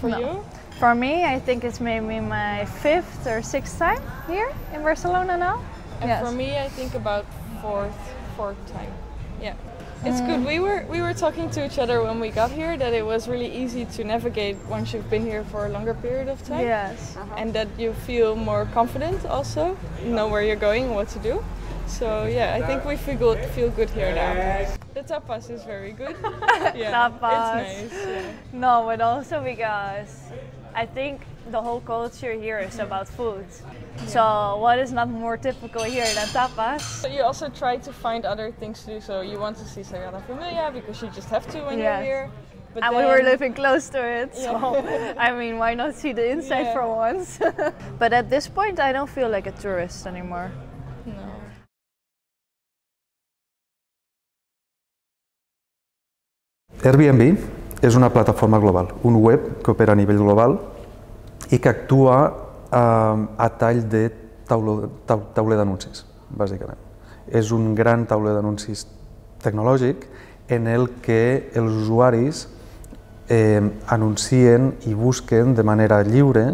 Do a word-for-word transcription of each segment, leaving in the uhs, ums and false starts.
For no. you? For me, I think it's maybe my fifth or sixth time here in Barcelona now. And yes. for me, I think about fourth, fourth time. Yeah. It's Mm. good. We were we were talking to each other when we got here that it was really easy to navigate once you've been here for a longer period of time. Yes. Uh-huh. And that you feel more confident also, know where you're going and what to do. So yeah, I think we feel good, feel good here now. The tapas is very good. Yeah, Tapas. it's nice. Yeah. No, but also because I think the whole culture here is about food. So what is not more typical here than tapas? But you also try to find other things to do. So you want to see Sagrada Familia because you just have to when Yes. you're here. But And then, we were living close to it, so Yeah. I mean, why not see the inside Yeah. for once? But at this point, I don't feel like a tourist anymore. No. Airbnb és una plataforma global, un web que opera a nivell global i que actua eh, a tall de tauler, tauler d'anuncis, bàsicament. És un gran tauler d'anuncis tecnològic en el que els usuaris eh, anuncien i busquen de manera lliure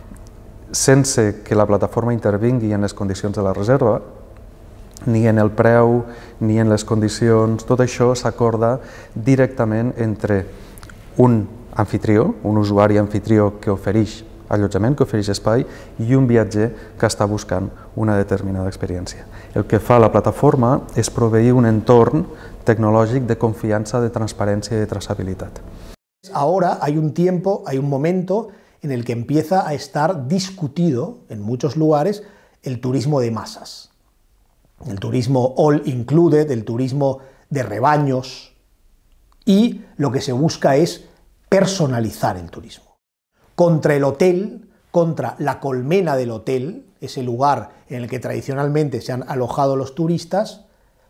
sense que la plataforma intervingui en les condicions de la reserva, ni en el preu, ni en les condicions. Tot això s'acorda directament entre un anfitrió, un usuari anfitrió que ofereix allotjament, que ofereix espai, i un viatger que està buscant una determinada experiència. El que fa la plataforma és proveir un entorn tecnològic de confiança, de transparència i de traçabilitat. Ahora hay un tiempo, hay un momento en el que empieza a estar discutido en muchos lugares el turismo de masas. El turismo all included, el turismo de rebaños, y lo que se busca es personalizar el turismo. Contra el hotel, contra la colmena del hotel, ese lugar en el que tradicionalmente se han alojado los turistas,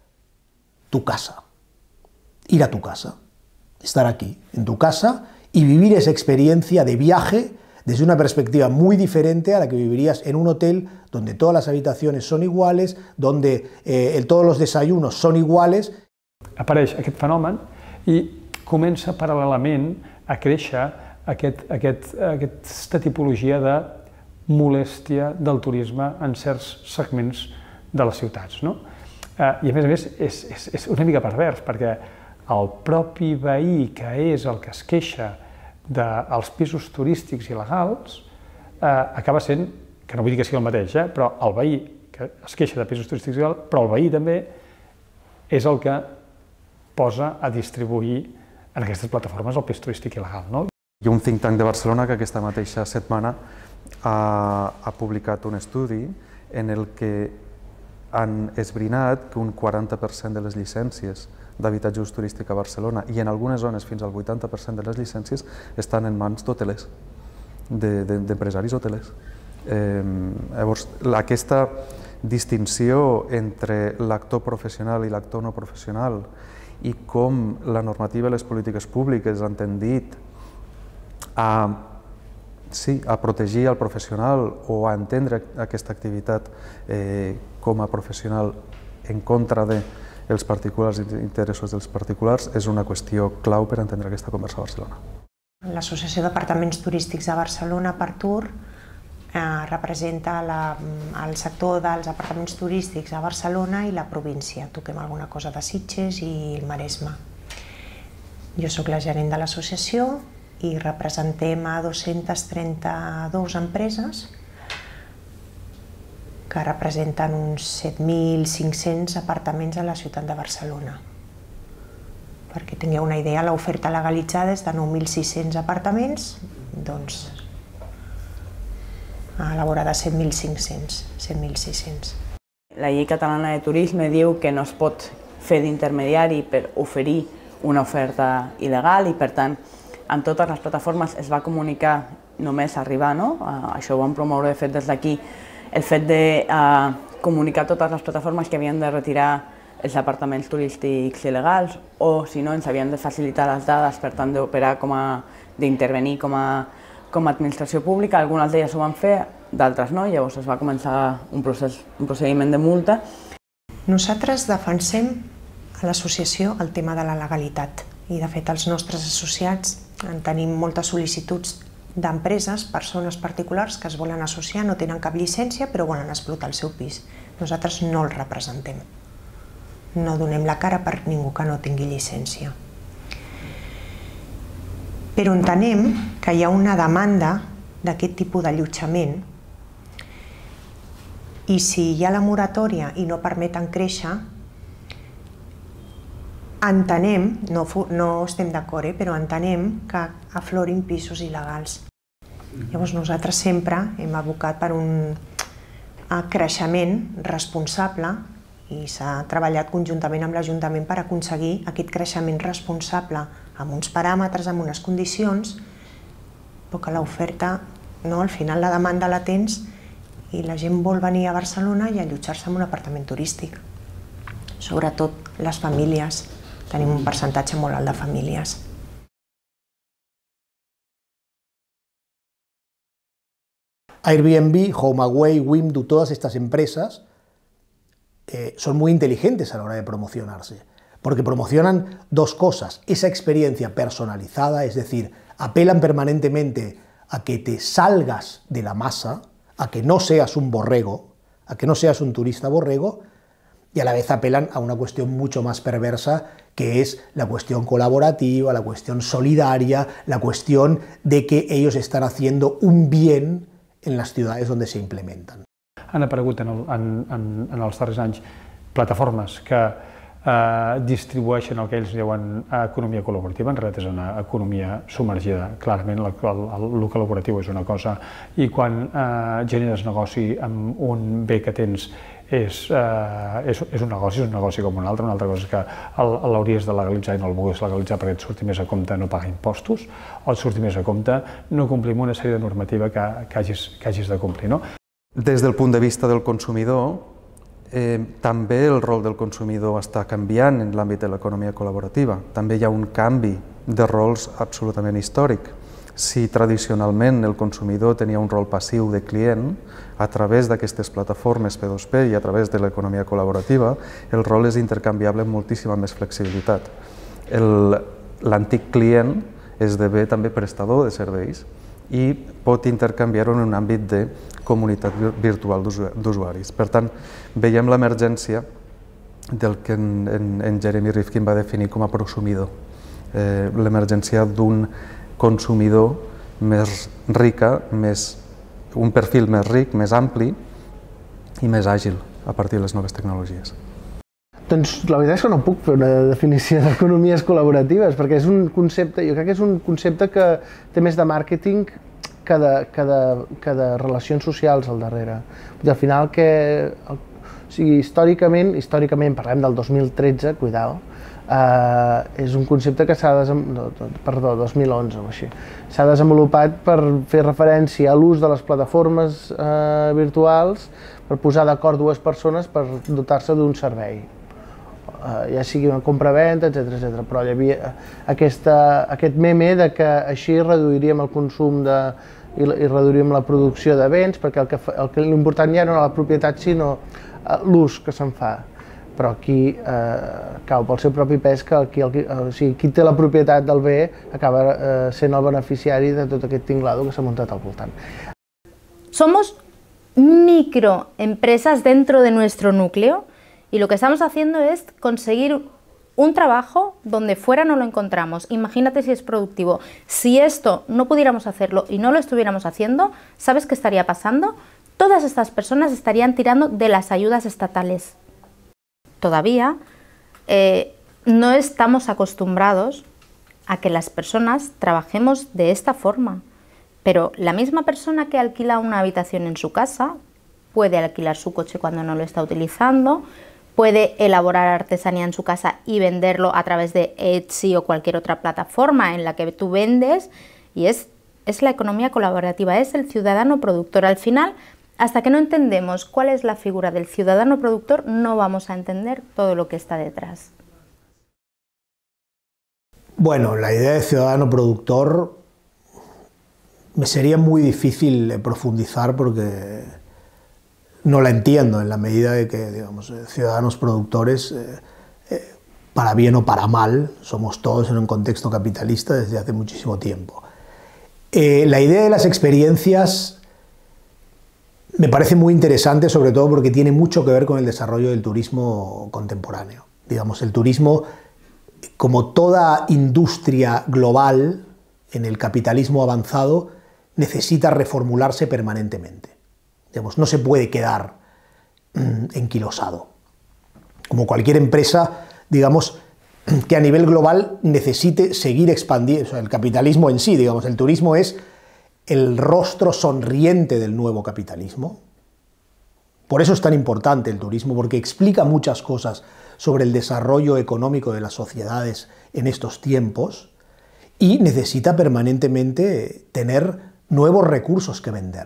tu casa. Ir a tu casa, estar aquí, en tu casa, y vivir esa experiencia de viaje desde una perspectiva muy diferente a la que vivirías en un hotel donde todas las habitaciones son iguales, donde eh, todos los desayunos son iguales. Apareix aquest fenomen i comença paral·lelament a créixer aquest, aquest, aquesta tipologia de molèstia del turisme en certs segments de les ciutats. No? I a més a més és, és, és una mica pervers, perquè el propi veí que és el que es queixa dels pisos turístics il·legals eh, acaba sent, que no vull dir que sigui el mateix, eh, però el veí que es queixa de pisos turístics il·legals, però el veí també és el que posa a distribuir en aquestes plataformes el pis turístic il·legal. No? Hi ha un think tank de Barcelona que aquesta mateixa setmana ha, ha publicat un estudi en el que han esbrinat que un quaranta per cent de les llicències d'habitatge d'ús turístic a Barcelona i en algunes zones fins al vuitanta per cent de les llicències estan en mans d'hotelers, d'empresaris hotelers. Eh, llavors, aquesta distinció entre l'actor professional i l'actor no professional i com la normativa i les polítiques públiques han tendit a, sí, a protegir el professional o a entendre aquesta activitat eh, com a professional en contra de els particulars i els interessos dels particulars és una qüestió clau per entendre aquesta conversa a Barcelona. L'Associació d'Apartaments Turístics de Barcelona, Partur, eh, representa la, el sector dels apartaments turístics a Barcelona i la província. Toquem alguna cosa de Sitges i el Maresme. Jo sóc la gerent de l'associació i representem a dos-centes trenta-dues empreses que representen uns set mil cinc-cents apartaments a la ciutat de Barcelona. Perquè tingueu una idea, l'oferta legalitzada és de nou mil sis-cents apartaments, doncs a la vora de set mil cinc-cents, set mil sis-cents. La llei catalana de turisme diu que no es pot fer d'intermediari per oferir una oferta il·legal i, per tant, en totes les plataformes es va comunicar només arribar, no? Això ho vam promoure de fet des d'aquí, el fet de eh, comunicar a totes les plataformes que havien de retirar els apartaments turístics il·legals o, si no, ens havien de facilitar les dades per tant d'operar com a, d'intervenir com a, com a administració pública. Algunes d'elles ho van fer, d'altres no, llavors es va començar un, procés, un procediment de multa. Nosaltres defensem a l'associació el tema de la legalitat i, de fet, els nostres associats en tenim moltes sol·licituds d'empreses, persones particulars que es volen associar, no tenen cap llicència però volen explotar el seu pis. Nosaltres no el representem. No donem la cara per ningú que no tingui llicència. Però entenem que hi ha una demanda d'aquest tipus d'allotjament i si hi ha la moratòria i no permeten créixer, entenem, no, no estem d'acord, eh, però entenem que aflorin pisos il·legals. Llavors nosaltres sempre hem abocat per un creixement responsable i s'ha treballat conjuntament amb l'Ajuntament per aconseguir aquest creixement responsable amb uns paràmetres, amb unes condicions, però que l'oferta, no, al final la demanda la tens i la gent vol venir a Barcelona i allotjar-se en un apartament turístic. Sobretot les famílies. Tenim un percentatge molt alt de famílies. Airbnb, HomeAway, Wimdu, todas estas empresas eh, son muy inteligentes a la hora de promocionarse, porque promocionan dos cosas: esa experiencia personalizada, es decir, apelan permanentemente a que te salgas de la masa, a que no seas un borrego, a que no seas un turista borrego, y a la vez apelan a una cuestión mucho más perversa, que es la cuestión colaborativa, la cuestión solidaria, la cuestión de que ellos están haciendo un bien en las ciudades donde se implementan. Han aparegut en, el, en, en, en els darrers anys plataformes que eh, distribueixen el que ells diuen economia col·laborativa, en realitat és una economia submergida. Clarament el, el, el col·laboratiu és una cosa i quan eh, generes negoci amb un bé que tens és, eh, és, és un negoci, és un negoci com un altre. Una altra cosa és que l'hauries de legalitzar i no el vulguis legalitzar perquè et surti més a compte no pagar impostos o et surti més a compte no complir una sèrie de normativa que, que, hagis, que hagis de complir. No? Des del punt de vista del consumidor, eh, també el rol del consumidor està canviant en l'àmbit de l'economia col·laborativa. També hi ha un canvi de rols absolutament històric. Si tradicionalment el consumidor tenia un rol passiu de client, a través d'aquestes plataformes P dos P i a través de l'economia col·laborativa, el rol és intercanviable amb moltíssima més flexibilitat. L'antic client esdevé també prestador de serveis i pot intercanviar-ho en un àmbit de comunitat virtual d'usuaris. Per tant, veiem l'emergència del que en, en, en Jeremy Rifkin va definir com a prosumidor. Eh, l'emergència d'un consumidor més rica, més, un perfil més ric, més ampli i més àgil a partir de les noves tecnologies. Doncs la veritat és que no puc fer una definició d'economies col·laboratives, perquè és un concepte, jo crec que és un concepte que té més de màrqueting que de, que de, que de relacions socials al darrere. Al final, que, o sigui, històricament, històricament, parlem del dos mil tretze, cuidao, Uh, és un concepte que s'ha desenvolupat, perdó, dos mil onze o així, s'ha desenvolupat per fer referència a l'ús de les plataformes uh, virtuals per posar d'acord dues persones per dotar-se d'un servei, uh, ja sigui una compra-venda, etcètera, etcètera. Però hi havia aquesta, aquest meme de que així reduiríem el consum de, i, i reduiríem la producció de béns, perquè el que, el que l'important ja no era la propietat sinó uh, l'ús que se'n fa. Però aquí eh, cau pel seu propi pes que qui, el, o sigui, qui té la propietat del bé acaba eh, sent el beneficiari de tot aquest tinglado que s'ha muntat al voltant. Somos microempresas dentro de nuestro núcleo y lo que estamos haciendo es conseguir un trabajo donde fuera no lo encontramos. Imagínate si es productivo. Si esto no pudiéramos hacerlo y no lo estuviéramos haciendo, ¿sabes qué estaría pasando? Todas estas personas estarían tirando de las ayudas estatales. Todavía eh, no estamos acostumbrados a que las personas trabajemos de esta forma, pero la misma persona que alquila una habitación en su casa puede alquilar su coche cuando no lo está utilizando, puede elaborar artesanía en su casa y venderlo a través de Etsy o cualquier otra plataforma en la que tú vendes, y es, es la economía colaborativa, es el ciudadano productor. Al final, hasta que no entendemos cuál es la figura del ciudadano productor, no vamos a entender todo lo que está detrás. Bueno, la idea de ciudadano productor me sería muy difícil profundizar porque no la entiendo en la medida de que, digamos, ciudadanos productores, eh, eh, para bien o para mal, somos todos en un contexto capitalista desde hace muchísimo tiempo. Eh, la idea de las experiencias me parece muy interesante, sobre todo porque tiene mucho que ver con el desarrollo del turismo contemporáneo. Digamos, el turismo, como toda industria global en el capitalismo avanzado, necesita reformularse permanentemente. Digamos, no se puede quedar mmm, enquilosado. Como cualquier empresa, digamos, que a nivel global necesite seguir expandiendo, o sea, el capitalismo en sí, digamos, el turismo es el rostro sonriente del nuevo capitalismo. Por eso es tan importante el turismo, porque explica muchas cosas sobre el desarrollo económico de las sociedades en estos tiempos y necesita permanentemente tener nuevos recursos que vender.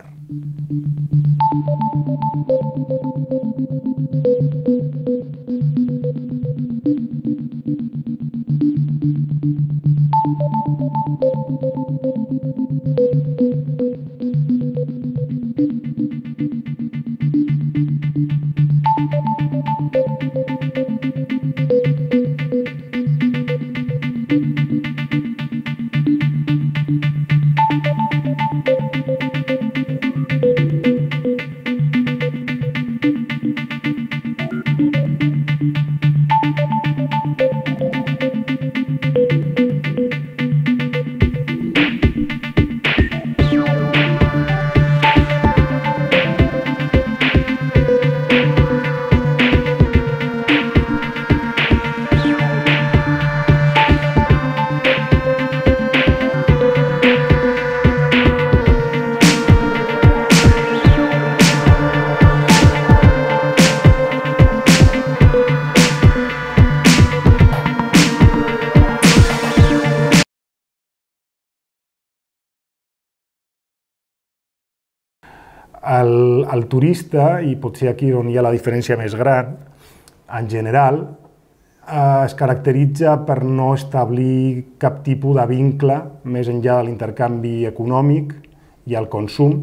El, el turista, i potser aquí on hi ha la diferència més gran, en general, eh, es caracteritza per no establir cap tipus de vincle més enllà de l'intercanvi econòmic i el consum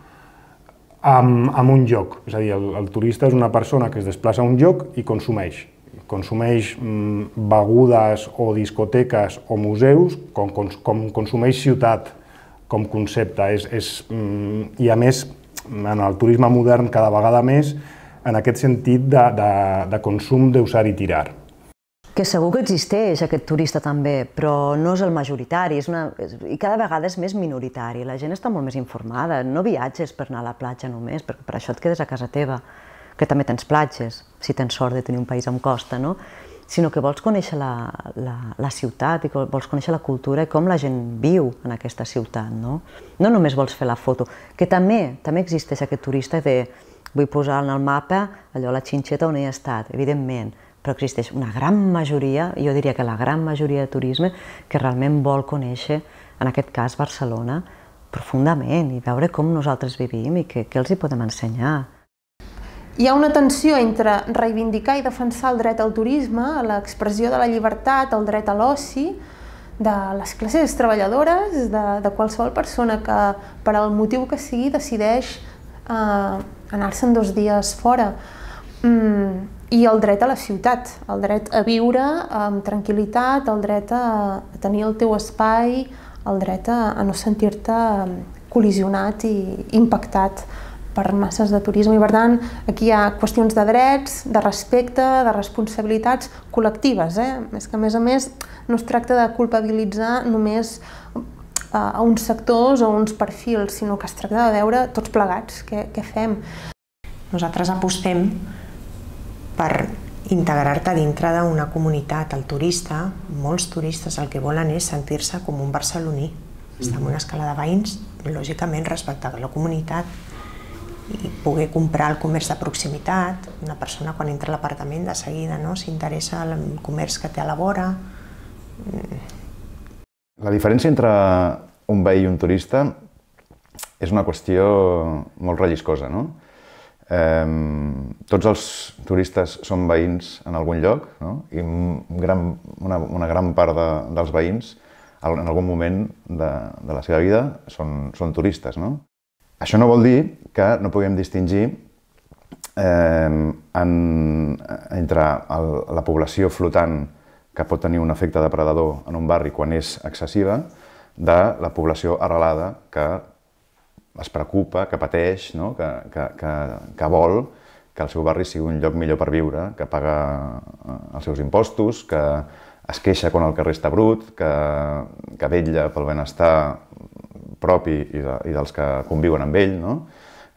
amb, amb un lloc. És a dir, el, el turista és una persona que es desplaça a un lloc i consumeix. Consumeix mm, begudes o discoteques o museus, com, com, com consumeix ciutat com concepte. És, és, mm, I a més, en el turisme modern cada vegada més, en aquest sentit de, de, de consum d'usar i tirar. Que segur que existeix aquest turista també, però no és el majoritari, és una, és, i cada vegada és més minoritari. La gent està molt més informada, no viatges per anar a la platja només, perquè per això et quedes a casa teva, que també tens platges, si tens sort de tenir un país amb costa, no? Sinó que vols conèixer la, la, la ciutat i vols conèixer la cultura i com la gent viu en aquesta ciutat, no? No només vols fer la foto, que també, també existeix aquest turista de vull posar en el mapa allò, la xinxeta on he estat, evidentment, però existeix una gran majoria, jo diria que la gran majoria de turisme, que realment vol conèixer, en aquest cas, Barcelona, profundament i veure com nosaltres vivim i què, què els hi podem ensenyar. Hi ha una tensió entre reivindicar i defensar el dret al turisme, a l'expressió de la llibertat, el dret a l'oci, de les classes treballadores, de, de qualsevol persona que, per al motiu que sigui, decideix eh, anar-se'n dos dies fora. Mm, I el dret a la ciutat, el dret a viure amb tranquil·litat, el dret a, a tenir el teu espai, el dret a, a no sentir-te col·lisionat i impactat per masses de turisme. I per tant, aquí hi ha qüestions de drets, de respecte, de responsabilitats col·lectives. Eh? És que, a més a més, no es tracta de culpabilitzar només a uns sectors o uns perfils, sinó que es tracta de veure tots plegats què, què fem. Nosaltres apostem per integrar-te dintre d'una comunitat. El turista, molts turistes, el que volen és sentir-se com un barceloní. Estar en una escala de veïns, lògicament respectar la comunitat, i poder comprar el comerç de proximitat. Una persona quan entra a l'apartament de seguida no, s'interessa en el comerç que té a la vora. La diferència entre un veí i un turista és una qüestió molt relliscosa, no? Eh, tots els turistes són veïns en algun lloc, no? I un gran, una, una gran part de, dels veïns en algun moment de, de la seva vida són, són turistes, no? Això no vol dir que no puguem distingir eh, en, entre el, la població flotant que pot tenir un efecte depredador en un barri quan és excessiva, de la població arrelada que es preocupa, que pateix, no? que, que, que, que vol que el seu barri sigui un lloc millor per viure, que paga els seus impostos, que es queixa quan el carrer està brut, que, que vetlla pel benestar propi i, de, i dels que conviuen amb ell, no?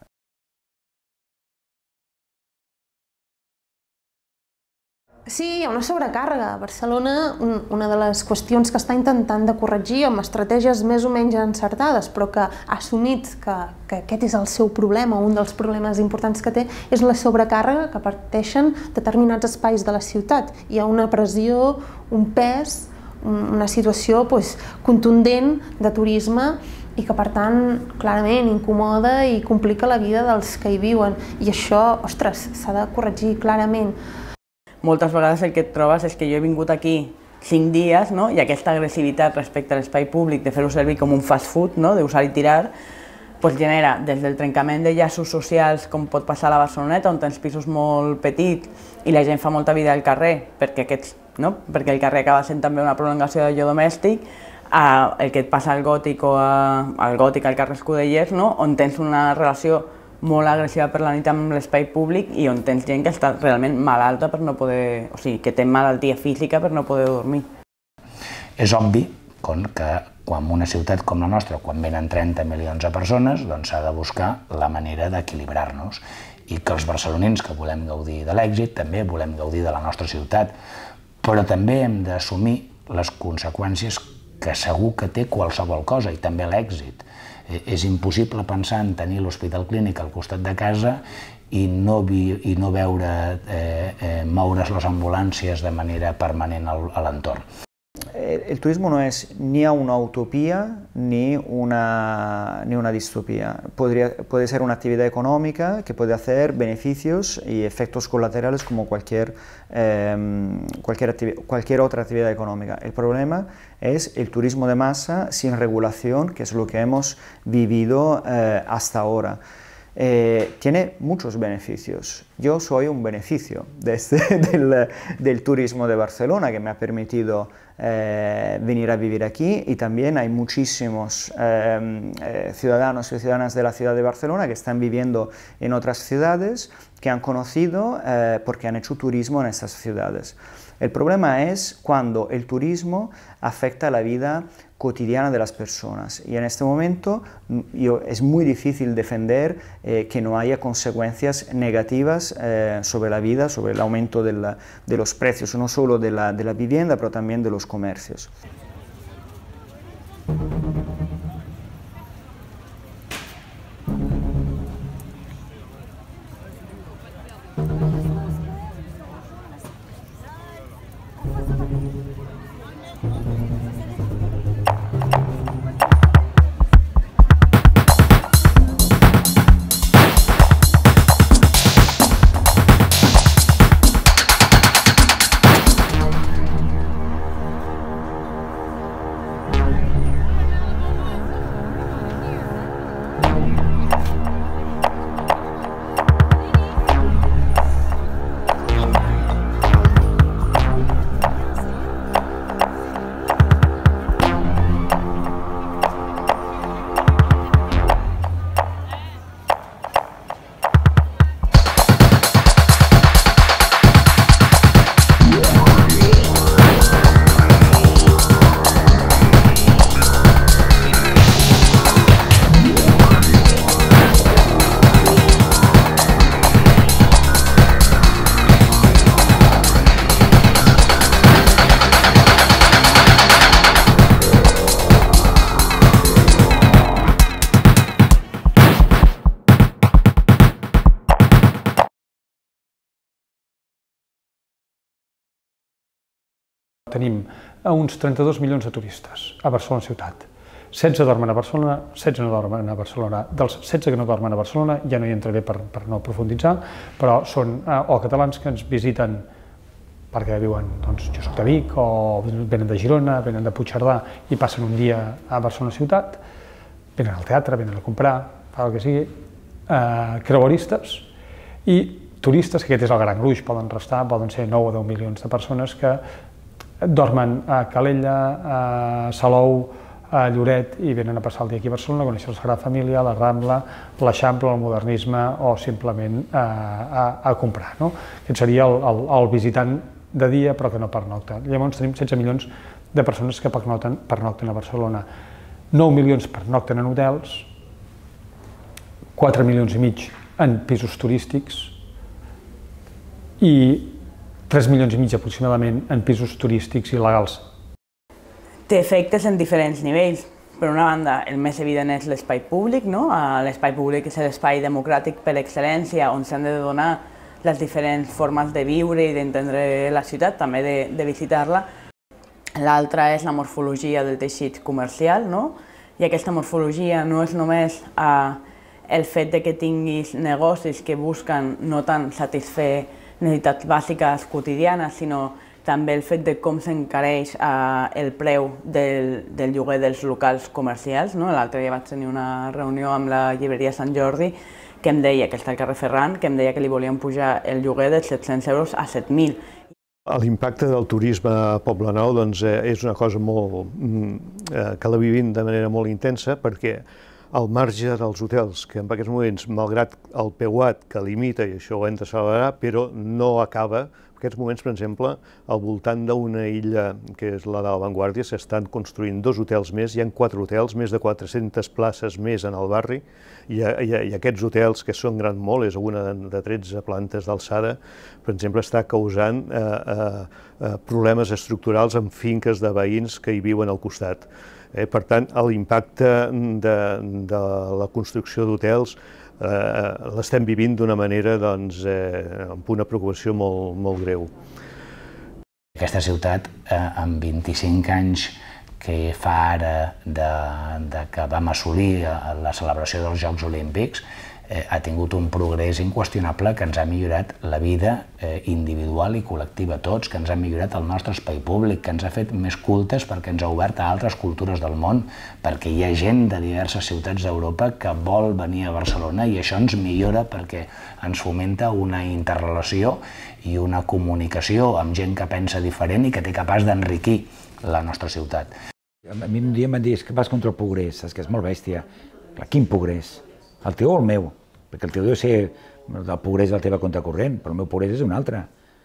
Sí, hi ha una sobrecàrrega. A Barcelona, una de les qüestions que està intentant de corregir amb estratègies més o menys encertades, però que ha assumit que, que aquest és el seu problema, un dels problemes importants que té, és la sobrecàrrega que parteixen determinats espais de la ciutat. Hi ha una pressió, un pes, una situació doncs, contundent de turisme i que, per tant, clarament incomoda i complica la vida dels que hi viuen. I això, ostres, s'ha de corregir clarament. Moltes vegades el que et trobes és que jo he vingut aquí cinc dies, no? I aquesta agressivitat respecte a l'espai públic de fer-ho servir com un fast food, no? D'usar i tirar, pues genera des del trencament de llaços socials com pot passar a la Barceloneta, on tens pisos molt petits i la gent fa molta vida al carrer, perquè, aquests, no? perquè el carrer acaba sent també una prolongació d'allò domèstic, a el que et passa al Gòtic o a, al Gòtic, al carrer Escudellers, no? On tens una relació molt agressiva per la nit amb l'espai públic i on tens gent que està realment malalta per no poder, o sigui, que té malaltia física per no poder dormir. És obvi que quan una ciutat com la nostra, quan venen trenta milions de persones, doncs s'ha de buscar la manera d'equilibrar-nos i que els barcelonins que volem gaudir de l'èxit també volem gaudir de la nostra ciutat, però també hem d'assumir les conseqüències que segur que té qualsevol cosa i també l'èxit. És impossible pensar en tenir l'hospital clínic al costat de casa i no, vi, i no veure eh, eh, moure's les ambulàncies de manera permanent al, a l'entorn. El turismo no es ni una utopía ni una, ni una distopía. Podría, puede ser una actividad económica que puede hacer beneficios y efectos colaterales como cualquier, eh, cualquier, cualquier otra actividad económica. El problema es el turismo de masa sin regulación, que es lo que hemos vivido eh, hasta ahora. Eh, tiene muchos beneficios. Yo soy un beneficio de este, del, del turismo de Barcelona, que me ha permitido eh, venir a vivir aquí, y también hay muchísimos eh, eh, ciudadanos y ciudadanas de la ciudad de Barcelona que están viviendo en otras ciudades, que han conocido eh, porque han hecho turismo en estas ciudades. El problema es cuando el turismo afecta la vida cotidiana de las personas, y en este momento yo, es muy difícil defender eh, que no haya consecuencias negativas eh, sobre la vida, sobre el aumento de, la, de los precios, no solo de la, de la vivienda, pero también de los comercios. Tenim uns trenta-dos milions de turistes a Barcelona ciutat. setze dormen a Barcelona, setze no dormen a Barcelona. Dels setze que no dormen a Barcelona, ja no hi entraré per, per no profunditzar, però són eh, o catalans que ens visiten perquè viuen, doncs, jo soc de Vic, o venen de Girona, venen de Puigcerdà i passen un dia a Barcelona ciutat, venen al teatre, venen a comprar, fa el que sigui, eh, creueristes i turistes, que aquest és el gran gruix, poden restar, poden ser nou o deu milions de persones que dormen a Calella, a Salou, a Lloret i venen a passar el dia aquí a Barcelona, a conèixer la Sagrada Família, la Rambla, l'Eixample, el modernisme o simplement a, a, a comprar. No? Aquest seria el, el, el visitant de dia però que no pernocta. Llavors tenim setze milions de persones que pernocten, pernocten a Barcelona. nou milions pernocten en hotels, quatre milions i mig en pisos turístics i tres milions i mig aproximadament en pisos turístics il·legals. Té efectes en diferents nivells. Per una banda, el més evident és l'espai públic, no? L'espai públic és l'espai democràtic per excel·lència on s'han de donar les diferents formes de viure i d'entendre la ciutat, també de, de visitar-la. L'altra és la morfologia del teixit comercial, no? I aquesta morfologia no és només eh, el fet de que tinguis negocis que busquen no tant satisfer necessitats bàsiques quotidianes, sinó també el fet de com s'encareix eh, el preu del, del lloguer dels locals comercials. No? L'altre dia vaig tenir una reunió amb la llibreria Sant Jordi que em deia, que està al carrer Ferran, que em deia que li volien pujar el lloguer de set-cents euros a set mil. L'impacte del turisme a Poblenou doncs, és una cosa molt, eh, que la vivim de manera molt intensa perquè al marge dels hotels, que en aquests moments, malgrat el peuat que limita, i això ho hem de celebrar, però no acaba. En aquests moments, per exemple, al voltant d'una illa, que és la de la Vanguardia, s'estan construint dos hotels més, hi ha quatre hotels, més de quatre-centes places més en el barri, i, i, i aquests hotels, que són gran molt, és una de tretze plantes d'alçada, per exemple, està causant eh, eh, problemes estructurals en finques de veïns que hi viuen al costat. Eh, per tant, l'impacte de, de la construcció d'hotels eh, l'estem vivint d'una manera doncs, eh, amb una preocupació molt, molt greu. Aquesta ciutat, eh, amb vint-i-cinc anys que fa ara de, de que vam assolir la celebració dels Jocs Olímpics, eh, ha tingut un progrés inqüestionable que ens ha millorat la vida eh, individual i col·lectiva a tots, que ens ha millorat el nostre espai públic, que ens ha fet més cultes perquè ens ha obert a altres cultures del món, perquè hi ha gent de diverses ciutats d'Europa que vol venir a Barcelona i això ens millora perquè ens fomenta una interrelació i una comunicació amb gent que pensa diferent i que té capaç d'enriquir la nostra ciutat. A mi un dia m'han dit que vas contra el progrés, saps que és molt bèstia. Però quin progrés? El teu o el meu? Perquè el teu deu ser el progrés de la teva contracorrent, però el meu progrés és un altre.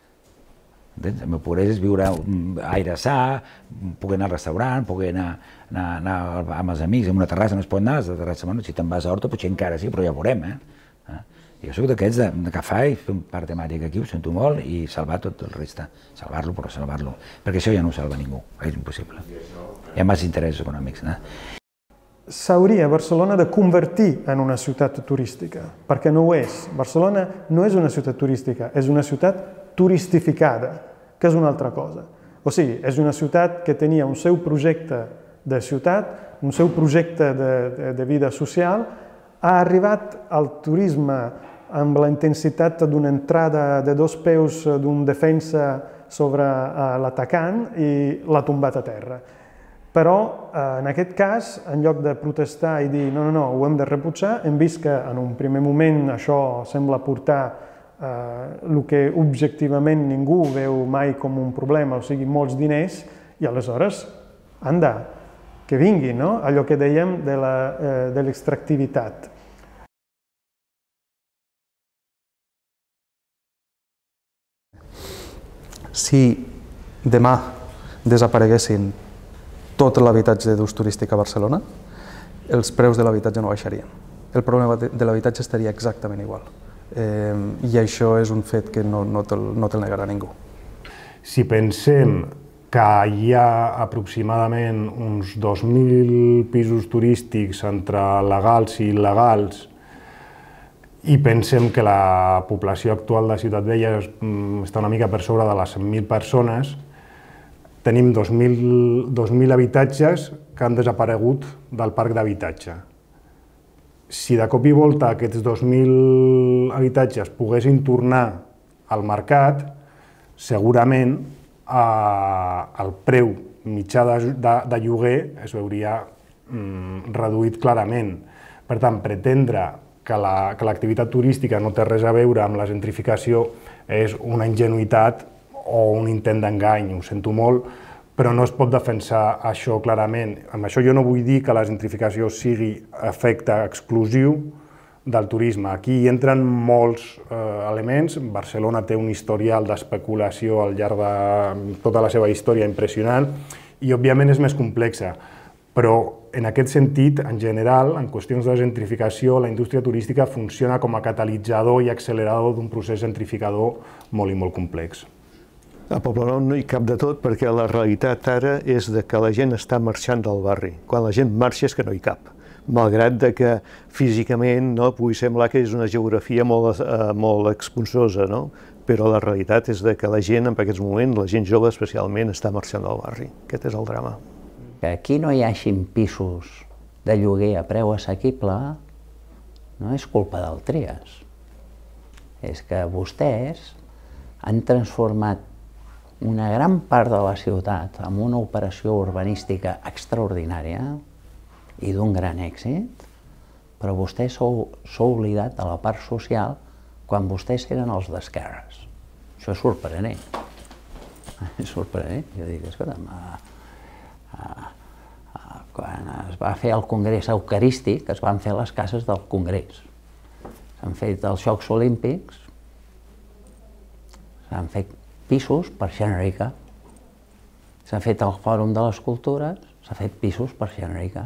Entens? El meu progrés és viure aire sa, poder anar al restaurant, poder anar, anar, anar amb els amics, en una terrassa no es pot anar, a la terrassa, bueno, si te'n vas a Horta potser encara sí, però ja veurem. Eh? Jo soc d'aquests d'agafar i fer un parc temàtic aquí, ho sento molt, i salvar tot el reste. Salvar-lo, però salvar-lo. Perquè això ja no ho salva ningú, és impossible. Hi ha més interessos econòmics. Eh? S'hauria Barcelona de convertir en una ciutat turística, perquè no ho és. Barcelona no és una ciutat turística, és una ciutat turistificada, que és una altra cosa. O sigui, és una ciutat que tenia un seu projecte de ciutat, un seu projecte de, de, de vida social, ha arribat al turisme amb la intensitat d'una entrada de dos peus d'un defensa sobre l'atacant i l'ha tombat a terra. Però, en aquest cas, en lloc de protestar i dir no, no, no, ho hem de rebutjar, hem vist que en un primer moment això sembla portar eh, el que objectivament ningú veu mai com un problema, o sigui, molts diners, i aleshores, anda, que vingui, no? Allò que dèiem de l'extractivitat. Si demà desapareguessin tot l'habitatge d'ús turístic a Barcelona, els preus de l'habitatge no baixarien. El problema de l'habitatge estaria exactament igual. Eh, I això és un fet que no, no te'l no te negarà ningú. Si pensem que hi ha aproximadament uns dos mil pisos turístics entre legals i il·legals i pensem que la població actual de Ciutat Vella està una mica per sobre de les cent mil persones, tenim dos mil habitatges que han desaparegut del parc d'habitatge. Si de cop i volta aquests dos mil habitatges poguessin tornar al mercat, segurament eh, el preu mitjà de, de, de lloguer es veuria mm, reduït clarament. Per tant, pretendre que l'activitat la, turística no té res a veure amb la gentrificació és una ingenuïtat o un intent d'engany, ho sento molt, però no es pot defensar això clarament. Amb això jo no vull dir que la gentrificació sigui efecte exclusiu del turisme. Aquí hi entren molts eh, elements. Barcelona té un historial d'especulació al llarg de tota la seva història impressionant i, òbviament, és més complexa. Però, en aquest sentit, en general, en qüestions de gentrificació, la indústria turística funciona com a catalitzador i accelerador d'un procés gentrificador molt i molt complex. A Poblenou no hi cap de tot perquè la realitat ara és de que la gent està marxant del barri. Quan la gent marxa és que no hi cap. Malgrat de que físicament no, pugui semblar que és una geografia molt, eh, molt expansosa, no? Però la realitat és de que la gent, en aquests moments, la gent jove especialment, està marxant del barri. Aquest és el drama. Que aquí no hi hagin pisos de lloguer a preu assequible no és culpa del Trias. És que vostès han transformat una gran part de la ciutat amb una operació urbanística extraordinària i d'un gran èxit, però vostès s'heu oblidat de la part social quan vostès eren els d'esquerres. Això és sorprenent. És sorprenent. Jo dic, escolta'm, quan es va fer el Congrés Eucarístic, es van fer les cases del Congrés. S'han fet els Jocs Olímpics, s'han fet pisos per gent rica. S'ha fet el Fòrum de les Cultures, s'ha fet pisos per gent rica.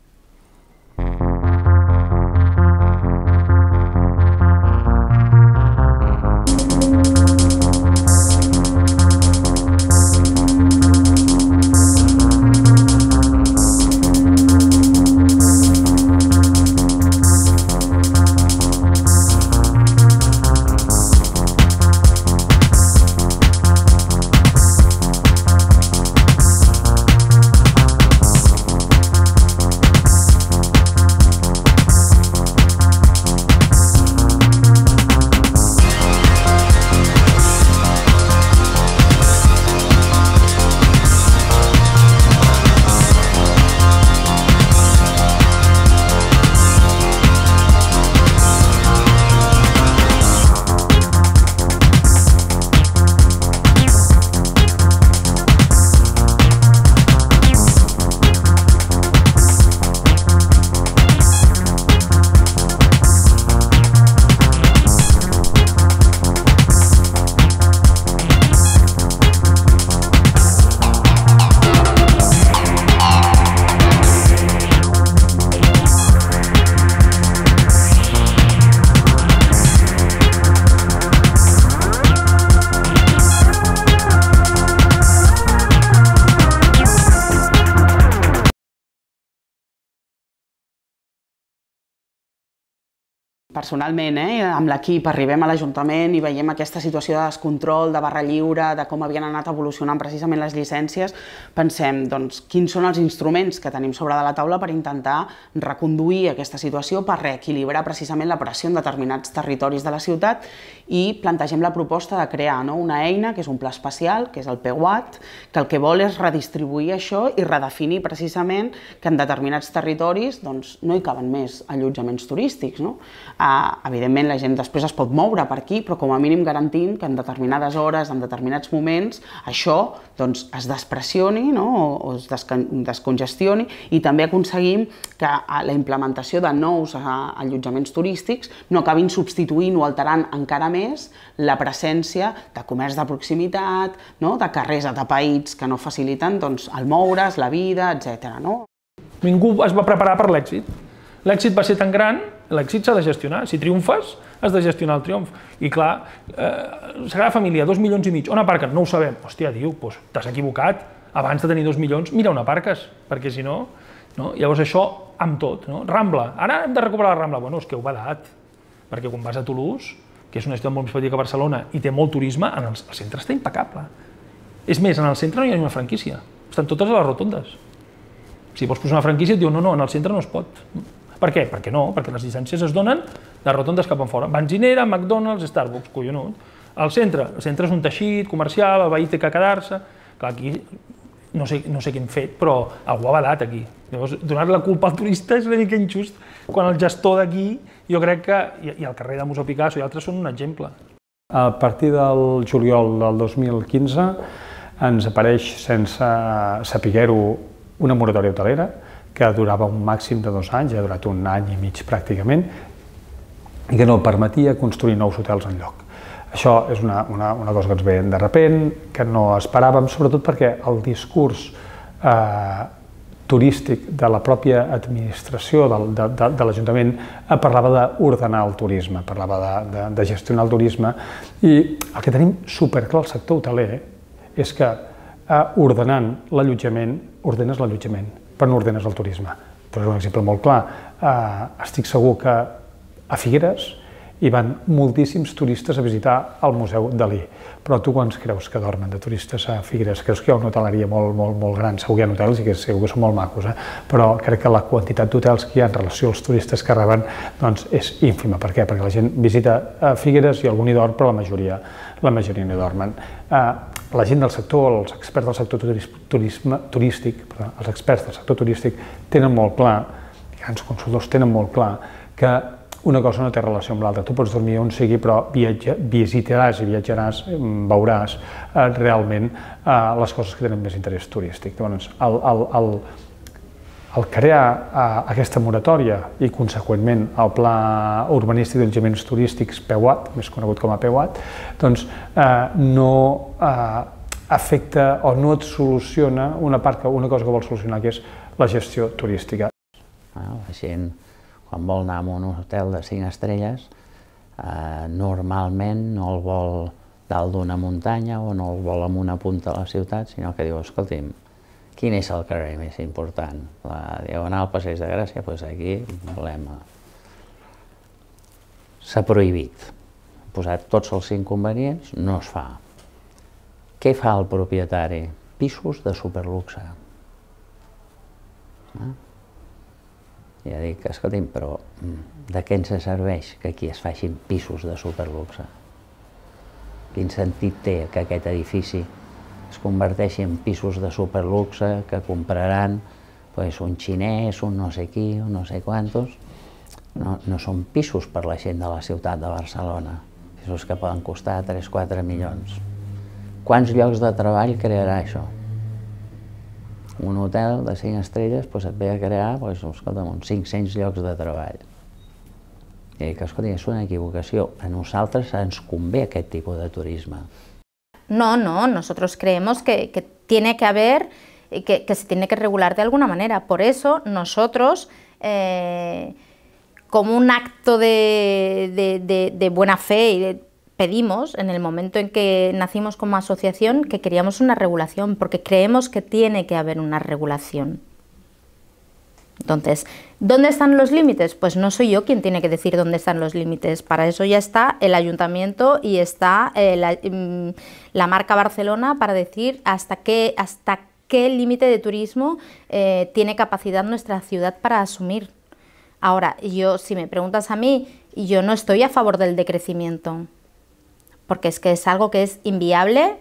Personalment, eh, amb l'equip, arribem a l'Ajuntament i veiem aquesta situació de descontrol, de barra lliure, de com havien anat evolucionant precisament les llicències, pensem, doncs, quins són els instruments que tenim sobre de la taula per intentar reconduir aquesta situació, per reequilibrar precisament la pressió en determinats territoris de la ciutat i plantegem la proposta de crear no, una eina, que és un pla especial, que és el P U A T, que el que vol és redistribuir això i redefinir precisament que en determinats territoris doncs, no hi caben més allotjaments turístics. No? Uh, evidentment la gent després es pot moure per aquí, però com a mínim garantim que en determinades hores, en determinats moments, això doncs, es despressioni no? o, o es descongestioni i també aconseguim que la implementació de nous uh, allotjaments turístics no acabin substituint o alterant encara més la presència de comerç de proximitat, no? de carrers atapeïts que no faciliten doncs, el moure's, la vida, etcètera. No? Ningú es va preparar per l'èxit. L'èxit va ser tan gran, l'èxit s'ha de gestionar. Si triomfes, has de gestionar el triomf. I clar, eh, Sagrada Família, dos milions i mig, on aparquen? No ho sabem. Hòstia, diu, doncs t'has equivocat. Abans de tenir dos milions, mira on aparques, perquè si no... no? Llavors això amb tot. No? Rambla, ara hem de recuperar la Rambla. Bueno, és que heu badat, perquè quan vas a Toulouse, que és una ciutat molt més petita que Barcelona i té molt turisme, en el, el centre està impecable. És més, en el centre no hi ha ni una franquícia. Estan totes a les rotondes. Si vols posar una franquícia et diu no, no, en el centre no es pot. Per què? Perquè no, perquè les llicències es donen de rotondes cap enfora. Benzinera, McDonald's, Starbucks, collonut. Al centre, el centre és un teixit comercial, el veí té que quedar-se. Clar, aquí no sé, no sé què hem fet, però algú ha badat aquí. Llavors, donar la culpa al turista és una mica injust, quan el gestor d'aquí, jo crec que, i el carrer de Museu Picasso i altres són un exemple. A partir del juliol del dos mil quinze ens apareix sense saber-ho una moratòria hotelera que durava un màxim de dos anys, ha durat un any i mig pràcticament, i que no permetia construir nous hotels enlloc. Això és una, una, una cosa que ens ve de repent, que no esperàvem, sobretot perquè el discurs eh, turístic de la pròpia administració del, de, de, de l'Ajuntament parlava d'ordenar el turisme, parlava de, de, de gestionar el turisme, i el que tenim superclar al sector hoteler és que eh, ordenant l'allotjament, ordenes l'allotjament, però no ordenes el turisme. Per un exemple molt clar, eh, estic segur que a Figueres hi van moltíssims turistes a visitar el Museu Dalí, però tu quants creus que dormen de turistes a Figueres? Creus que hi ha una hoteleria molt, molt, molt gran? Segur que hi ha hotels i que segur que són molt macos, eh? Però crec que la quantitat d'hotels que hi ha en relació als turistes que reben doncs, és ínfima. Per què? Perquè la gent visita a Figueres i algun hi dorm, però la majoria, la majoria no hi dormen. Eh, la gent del sector, els experts del sector turisme, turístic, perdó, els experts del sector turístic tenen molt clar, grans consultors tenen molt clar, que una cosa no té relació amb l'altra. Tu pots dormir on sigui, però viatja, visitaràs i viatjaràs, veuràs eh, realment eh, les coses que tenen més interès turístic. Llavors, el, el, el, el crear eh, aquesta moratòria i, conseqüentment, el Pla Urbanístic d'Allotjaments Turístics PEUAT, més conegut com a PEUAT, doncs eh, no eh, afecta o no et soluciona una part, una cosa que vol solucionar, que és la gestió turística. Ah, la gent, quan vol anar a un hotel de cinc estrelles, eh, normalment no el vol dalt d'una muntanya o no el vol en una punta de la ciutat, sinó que diu, escolti'm, quin és el carrer més important? La Diagonal Passeig de Gràcia? Doncs aquí volem... S'ha prohibit. Ha posat tots els inconvenients, no es fa. Què fa el propietari? Pisos de superluxe. Ah? Ja dic, escolti'm, però de què ens serveix que aquí es facin pisos de superluxe? Quin sentit té que aquest edifici es converteixi en pisos de superluxe que compraran pues, un xinès, un no sé qui, un no sé quantos? No, no són pisos per la gent de la ciutat de Barcelona, pisos que poden costar tres o quatre milions. Quants llocs de treball crearà això? Un hotel de cinc estrelles doncs et ve a crear doncs, escolta'm, uns cinc-cents llocs de treball. I que, escolta, és una equivocació. A nosaltres ens convé aquest tipus de turisme. No, no, nosotros creemos que, que tiene que haber, que, que se tiene que regular de alguna manera. Por eso nosotros, eh, como un acto de, de, de, de buena fe y de, pedimos, en el momento en que nacimos como asociación, que queríamos una regulación, porque creemos que tiene que haber una regulación. Entonces, ¿dónde están los límites? Pues no soy yo quien tiene que decir dónde están los límites. Para eso ya está el ayuntamiento y está eh, la, la marca Barcelona para decir hasta qué, hasta qué límite de turismo eh, tiene capacidad nuestra ciudad para asumir. Ahora, yo, si me preguntas a mí, yo no estoy a favor del decrecimiento, porque es que es algo que es inviable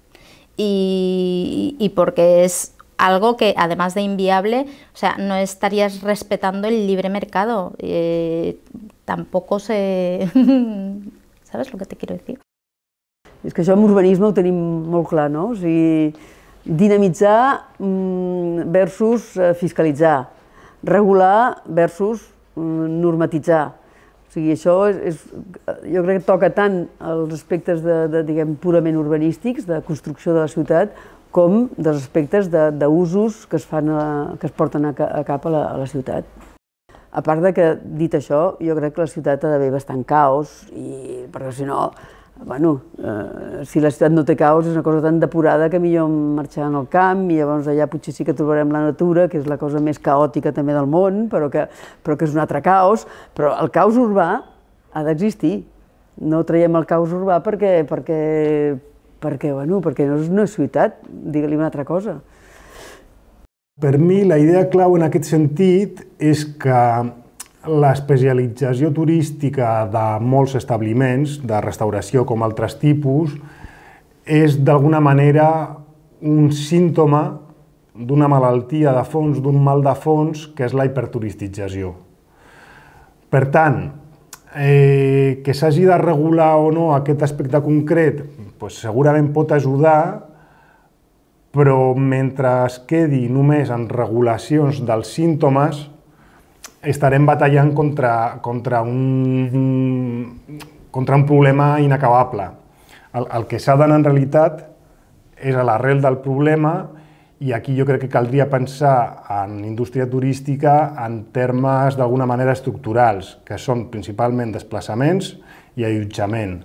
y, y porque es algo que, además de inviable, o sea, no estarías respetando el libre mercado. Eh, tampoco se... ¿Sabes lo que te quiero decir? És que això amb urbanisme ho tenim molt clar, no? O sigui, dinamitzar versus fiscalitzar, regular versus normatitzar. O sigui, això és, és, jo crec que toca tant els aspectes de, de, diguem, purament urbanístics, de construcció de la ciutat, com dels aspectes d'usos que es fan a, que es porten a, a cap a la, a la ciutat. A part de que, dit això, jo crec que la ciutat ha d'haver bastant caos, i, perquè si no, bueno, eh, si la ciutat no té caos és una cosa tan depurada que millor marxar al camp i llavors allà potser sí que trobarem la natura, que és la cosa més caòtica també del món, però que, però que és un altre caos. Però el caos urbà ha d'existir. No traiem el caos urbà perquè, perquè, perquè, bueno, perquè no és una ciutat, digue-li una altra cosa. Per mi la idea clau en aquest sentit és que l'especialització turística de molts establiments, de restauració com altres tipus, és d'alguna manera un símptoma d'una malaltia de fons, d'un mal de fons, que és la hiperturistització. Per tant, eh, que s'hagi de regular o no aquest aspecte concret, doncs segurament pot ajudar però mentre es quedi només en regulacions dels símptomes, estarem batallant contra, contra, un, contra un problema inacabable. El, el que s'ha d'anar en realitat és a l'arrel del problema, i aquí jo crec que caldria pensar en indústria turística en termes d'alguna manera estructurals, que són principalment desplaçaments i allotjament.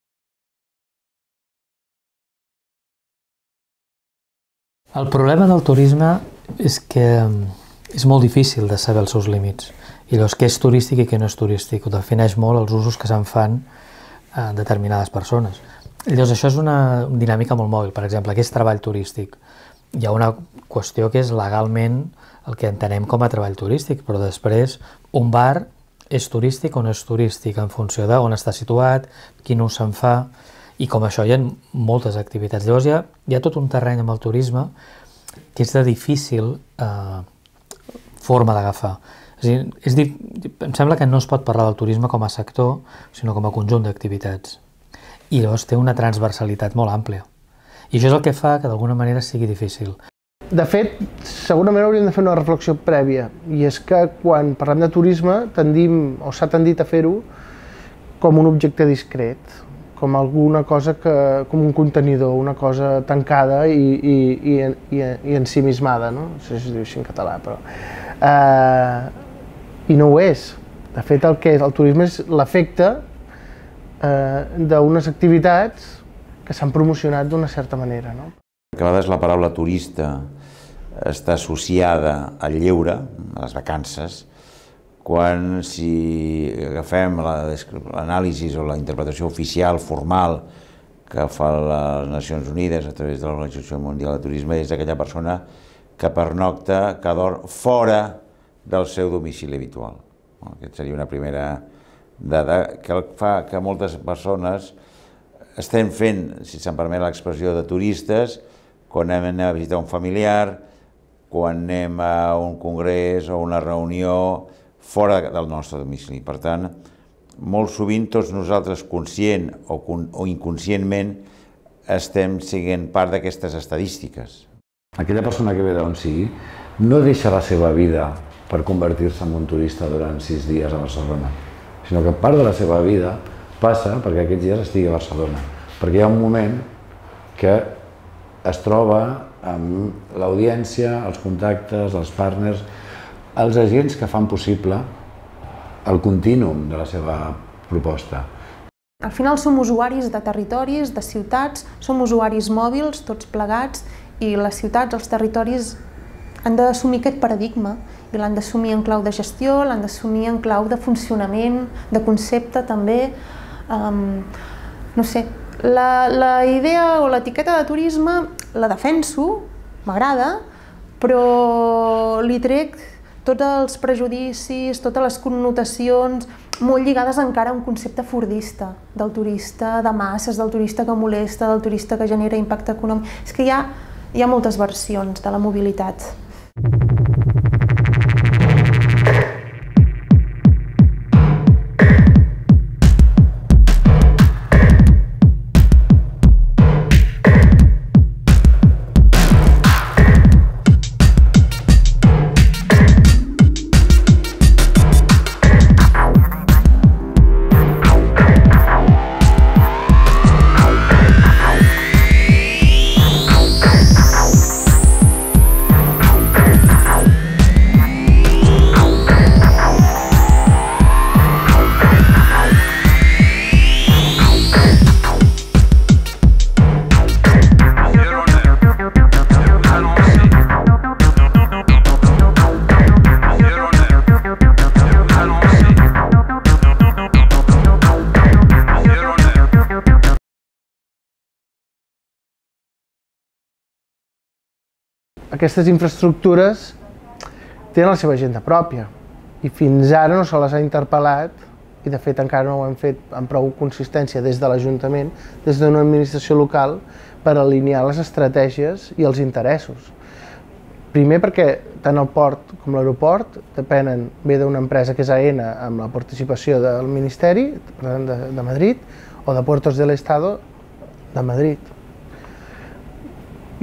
El problema del turisme és que és molt difícil de saber els seus límits, i llavors què és turístic i què no és turístic. Ho defineix molt els usos que se'n fan a determinades persones. Llavors això és una dinàmica molt mòbil. Per exemple, què és treball turístic? Hi ha una qüestió que és legalment el que entenem com a treball turístic, però després un bar és turístic o no és turístic en funció d'on està situat, quin ús se'n fa, i com això hi ha moltes activitats. Llavors hi ha, hi ha tot un terreny amb el turisme que és de difícil eh, forma d'agafar. És a dir, és di... em sembla que no es pot parlar del turisme com a sector, sinó com a conjunt d'activitats. I llavors té una transversalitat molt àmplia. I això és el que fa que d'alguna manera sigui difícil. De fet, segurament hauríem de fer una reflexió prèvia, i és que quan parlem de turisme tendim, o s'ha tendit a fer-ho com un objecte discret, com alguna cosa que, com un contenidor, una cosa tancada i, i, i, i, i ensimismada, no? No sé si es diu així en català, però... Eh, I no ho és. De fet, el que és el turisme és l'efecte eh, d'unes activitats que s'han promocionat d'una certa manera, no? A vegades la paraula turista està associada al lleure, a les vacances, quan si agafem l'anàlisi o la interpretació oficial, formal, que fa les Nacions Unides a través de l'Organització Mundial de Turisme, és aquella persona que pernocta, que dorm fora del seu domicili habitual. Aquesta seria una primera dada que fa que moltes persones estem fent, si se'm permet l'expressió, de turistes quan anem a visitar un familiar, quan anem a un congrés o una reunió fora del nostre domicili. Per tant, molt sovint tots nosaltres, conscient o, o inconscientment, estem sent part d'aquestes estadístiques. Aquella persona que ve d'on sigui no deixa la seva vida per convertir-se en un turista durant sis dies a Barcelona, sinó que part de la seva vida passa perquè aquests dies estigui a Barcelona, perquè hi ha un moment que es troba amb l'audiència, els contactes, els partners, els agents que fan possible el contínuum de la seva proposta. Al final som usuaris de territoris, de ciutats, som usuaris mòbils, tots plegats, i les ciutats, els territoris han d'assumir aquest paradigma, i l'han d'assumir en clau de gestió, l'han d'assumir en clau de funcionament, de concepte també. Um, no sé, la, la idea o l'etiqueta de turisme la defenso, m'agrada, però li trec tots els prejudicis, totes les connotacions molt lligades encara a un concepte fordista del turista de masses, del turista que molesta, del turista que genera impacte econòmic. És que hi ha, hi ha moltes versions de la mobilitat. Aquestes infraestructures tenen la seva agenda pròpia i fins ara no se les ha interpel·lat, i de fet encara no ho hem fet amb prou consistència des de l'Ajuntament, des d'una administració local, per alinear les estratègies i els interessos. Primer perquè tant el port com l'aeroport depenen bé d'una empresa que és AENA amb la participació del Ministeri de, de Madrid o de Puertos del Estado de Madrid.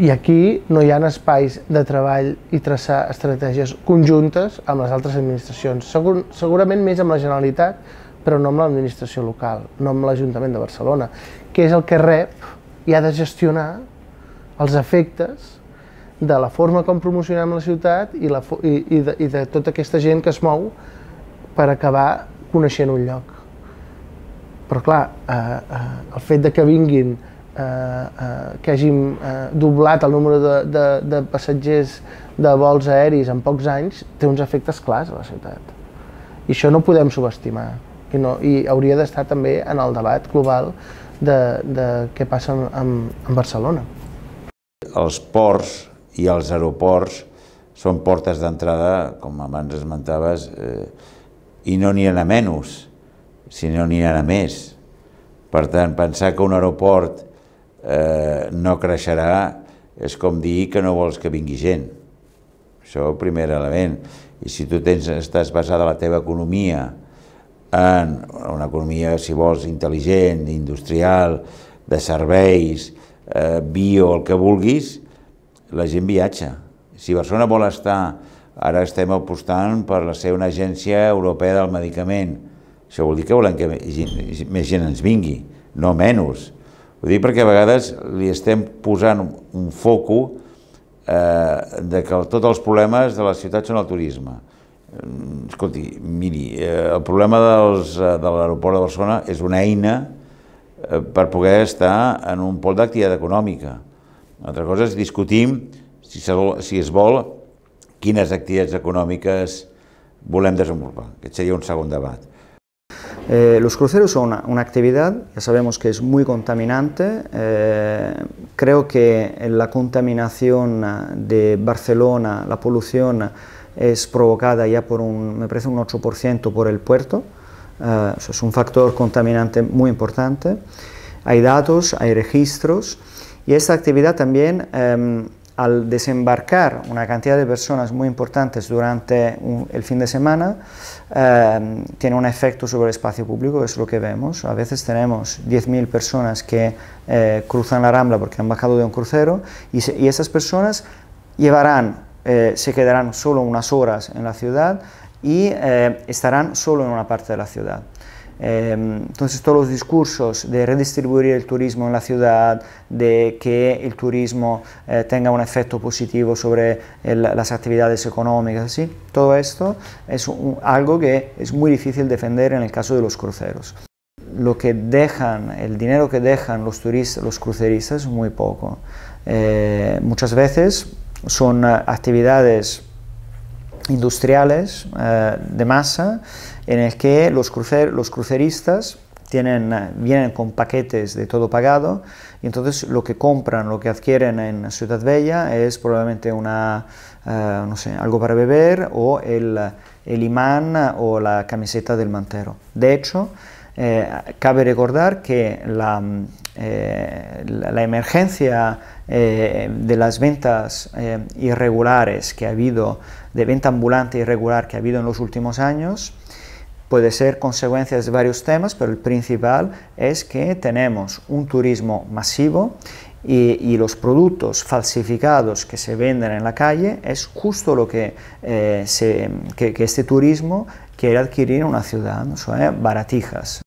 I aquí no hi ha espais de treball i traçar estratègies conjuntes amb les altres administracions. Segur, segurament més amb la Generalitat, però no amb l'administració local, no amb l'Ajuntament de Barcelona, que és el que rep i ha de gestionar els efectes de la forma com promocionem la ciutat i, la, i, i, de, i de tota aquesta gent que es mou per acabar coneixent un lloc. Però clar, eh, eh, el fet de que vinguin Eh, eh, que hàgim eh, doblat el número de, de, de passatgers de vols aeris en pocs anys té uns efectes clars a la ciutat. I això no ho podem subestimar. I, no, i hauria d'estar també en el debat global de, de què passa amb, amb Barcelona. Els ports i els aeroports són portes d'entrada, com abans esmentaves, eh, i no n'hi ha a menys, sinó n'hi ha a més. Per tant, pensar que un aeroport Eh, no creixerà és com dir que no vols que vingui gent. Això és el primer element. I si tu tens, estàs basada la teva economia en una economia, si vols, intel·ligent, industrial, de serveis, eh, bio, el que vulguis, la gent viatja. Si Barcelona vol estar, ara estem apostant per ser una agència europea del medicament. Això vol dir que volem que més gent ens vingui, no menys. Ho dic perquè a vegades li estem posant un foco eh, de que tots els problemes de la ciutat són el turisme. Escolti, miri, eh, el problema dels, de l'aeroport de Barcelona és una eina eh, per poder estar en un pol d'activitat econòmica. Una altra cosa és discutim si, si es vol quines activitats econòmiques volem desenvolupar. Aquest seria un segon debat. Eh, los cruceros son una, una actividad, ya sabemos que es muy contaminante. Eh, creo que la contaminación de Barcelona, la polución, es provocada ya por un, me parece un ocho por ciento por el puerto. Eh, eso es un factor contaminante muy importante. Hay datos, hay registros, y esta actividad también, eh, al desembarcar una cantidad de personas muy importantes durante un, el fin de semana, eh, tiene un efecto sobre el espacio público, es lo que vemos. A veces tenemos diez mil personas que eh, cruzan la Rambla porque han bajado de un crucero, y, se, y esas personas llevarán, eh, se quedarán solo unas horas en la ciudad y eh, estarán solo en una parte de la ciudad. Eh, entonces todos los discursos de redistribuir el turismo en la ciudad, de que el turismo eh, tenga un efecto positivo sobre el, las actividades económicas, ¿sí? Todo esto es un, algo que es muy difícil defender en el caso de los cruceros. Lo que dejan, el dinero que dejan los turistas, los cruceristas es muy poco. Eh, muchas veces son uh, actividades industriales eh, de masa, en el que los, crucer, los cruceristas tienen, vienen con paquetes de todo pagado, y entonces lo que compran, lo que adquieren en Ciudad Bella es probablemente una, uh, no sé, algo para beber, o el, el imán o la camiseta del mantero. De hecho, eh, cabe recordar que la, eh, la, la emergencia eh, de las ventas eh, irregulares que ha habido, de venta ambulante irregular que ha habido en los últimos años, puede ser consecuencias de varios temas, pero el principal es que tenemos un turismo masivo y, y los productos falsificados que se venden en la calle es justo lo que, eh, se, que, que este turismo quiere adquirir en una ciudad, ¿no? Son eh, baratijas.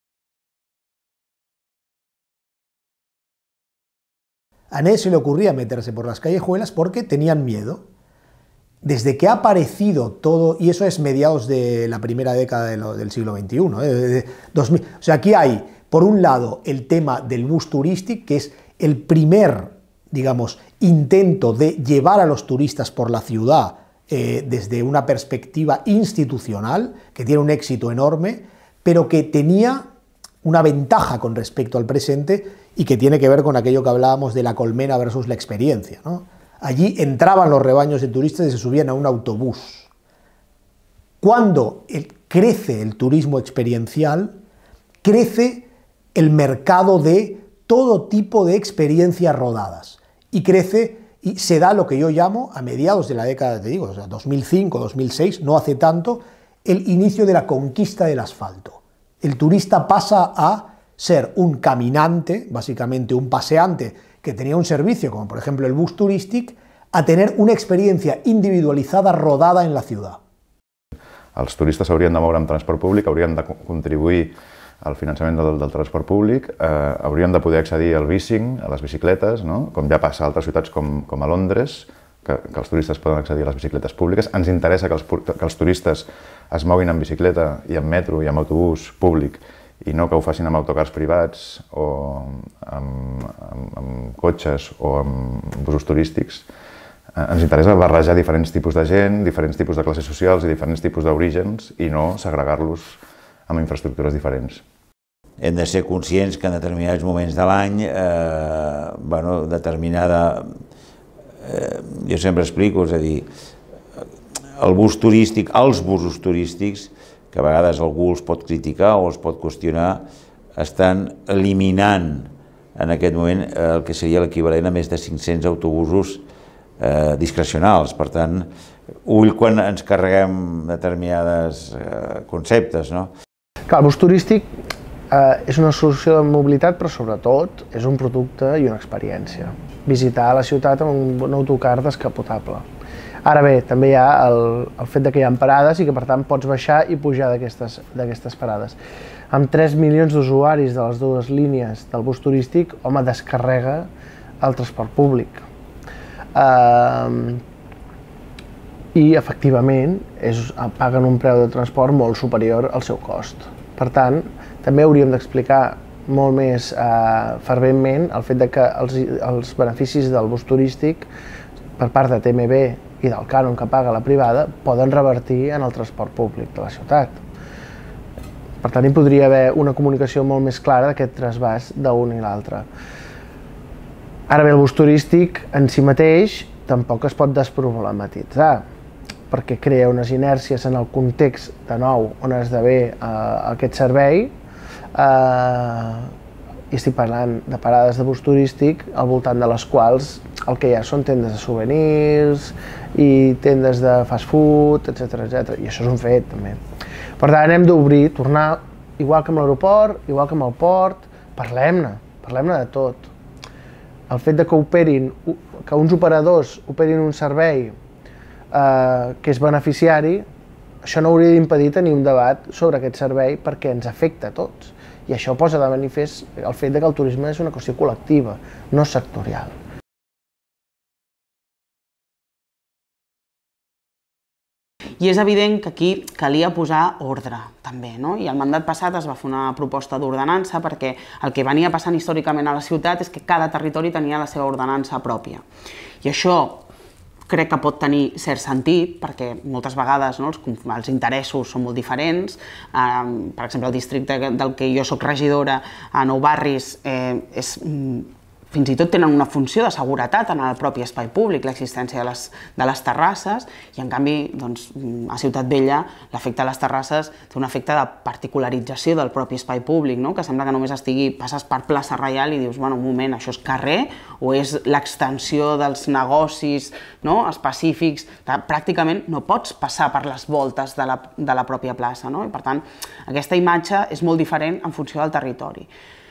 A nadie se le ocurría meterse por las callejuelas porque tenían miedo. Desde que ha aparecido todo, y eso es mediados de la primera década de lo, del siglo veintiuno, ¿eh? de, de dos mil, o sea, aquí hay, por un lado, el tema del bus turístico, que es el primer, digamos, intento de llevar a los turistas por la ciudad eh, desde una perspectiva institucional, que tiene un éxito enorme, pero que tenía una ventaja con respecto al presente y que tiene que ver con aquello que hablábamos de la colmena versus la experiencia, ¿no? Allí entraban los rebaños de turistas y se subían a un autobús. Cuando el, crece el turismo experiencial, crece el mercado de todo tipo de experiencias rodadas. Y crece y se da lo que yo llamo, a mediados de la década, te digo, o sea, dos mil cinco, dos mil seis, no hace tanto, el inicio de la conquista del asfalto. El turista pasa a ser un caminante, básicamente un paseante, que tenía un servicio, como por ejemplo el bus turístic, a tener una experiencia individualizada rodada en la ciudad. Els turistes s'haurien de moure amb transport públic, haurien de contribuir al finançament del, del transport públic, eh, haurien de poder accedir al bicing, a les bicicletes, no? Com ja passa a altres ciutats com, com a Londres, que, que els turistes poden accedir a les bicicletes públiques. Ens interessa que els, que els turistes es moguin en bicicleta i en metro i en autobús públic i no que ho facin amb autocars privats o amb, amb, amb cotxes o amb busos turístics. Ens interessa barrejar diferents tipus de gent, diferents tipus de classes socials i diferents tipus d'orígens i no segregar-los amb infraestructures diferents. Hem de ser conscients que en determinats moments de l'any, eh, bueno, determinada... Eh, jo sempre explico, és a dir, el bus turístic, els busos turístics, que a vegades algú els pot criticar o els pot qüestionar, estan eliminant en aquest moment el que seria l'equivalent a més de cinc-cents autobusos eh, discrecionals. Per tant, ull quan ens carreguem determinades eh, conceptes, no? Clar, el bus turístic eh, és una solució de mobilitat, però sobretot és un producte i una experiència. Visitar la ciutat amb un, un autocar descapotable. Ara bé, també hi ha el, el fet de que hi ha parades i que per tant pots baixar i pujar d'aquestes parades. Amb tres milions d'usuaris de les dues línies del bus turístic, home, descarrega el transport públic. Eh, I efectivament és, paguen un preu de transport molt superior al seu cost. Per tant, també hauríem d'explicar molt més eh, ferventment el fet de que els, els beneficis del bus turístic per part de T M B i del cànon que paga la privada poden revertir en el transport públic de la ciutat. Per tant, hi podria haver una comunicació molt més clara d'aquest trasbàs d'un i l'altre. Ara bé, el bus turístic en si mateix tampoc es pot desproblematitzar, perquè crea unes inèrcies en el context de nou on esdevé eh, aquest servei. Eh, i estic parlant de parades de bus turístic al voltant de les quals el que hi ha són tendes de souvenirs i tendes de fast food, etcètera, etcètera. I això és un fet, també. Per tant, hem d'obrir, tornar, igual que amb l'aeroport, igual que amb el port, parlem-ne, parlem-ne de tot. El fet de que operin, que uns operadors operin un servei eh, que és beneficiari, això no hauria d'impedir tenir un debat sobre aquest servei perquè ens afecta a tots. I això posa de manifest el fet que el turisme és una qüestió col·lectiva, no sectorial. I és evident que aquí calia posar ordre, també, no? I el mandat passat es va fer una proposta d'ordenança perquè el que venia passant històricament a la ciutat és que cada territori tenia la seva ordenança pròpia. I això crec que pot tenir cert sentit, perquè moltes vegades no, els, els interessos són molt diferents. Eh, per exemple, el districte del que jo soc regidora, a Nou Barris, eh, és... fins i tot tenen una funció de seguretat en el propi espai públic, l'existència de, les, de les terrasses, i en canvi doncs, a Ciutat Vella l'efecte de les terrasses té un efecte de particularització del propi espai públic, no? Que sembla que només estigui, passes per plaça Reial i dius, bueno, un moment, això és carrer o és l'extensió dels negocis no? específics, pràcticament no pots passar per les voltes de la, de la pròpia plaça, no? I per tant, aquesta imatge és molt diferent en funció del territori.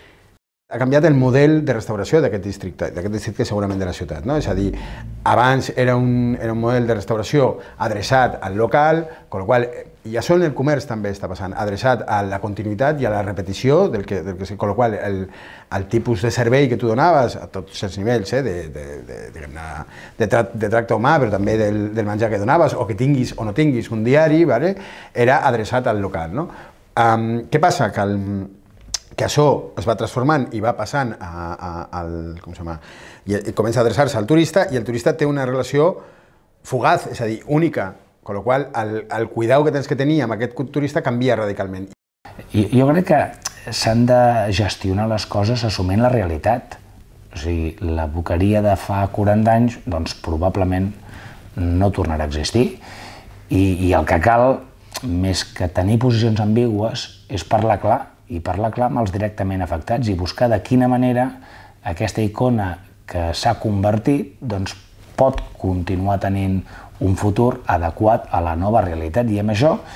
Ha canviat el model de restauració d'aquest districte, d'aquest districte segurament de la ciutat, no? És a dir, abans era un, era un model de restauració adreçat al local, amb la qual i això en el comerç també està passant, adreçat a la continuïtat i a la repetició, del que, del que, amb la qual el, el tipus de servei que tu donaves a tots els nivells, eh, de, de, de, de, de, tra de tracte humà, però també del, del menjar que donaves, o que tinguis o no tinguis un diari, vale? Era adreçat al local. No? Um, què passa? Que el, que això es va transformant i va passant a, a, al, com se llama, i, i comença a adreçar-se al turista, i el turista té una relació fugaz, és a dir, única, amb la qual el, el cuidau que tens que tenir amb aquest turista canvia radicalment. Jo, jo crec que s'han de gestionar les coses assumint la realitat. O sigui, la boqueria de fa quaranta anys, doncs probablement no tornarà a existir, i, i el que cal, més que tenir posicions ambigües, és parlar clar, i parlar clar amb els directament afectats i buscar de quina manera aquesta icona que s'ha convertit doncs, pot continuar tenint un futur adequat a la nova realitat. I amb això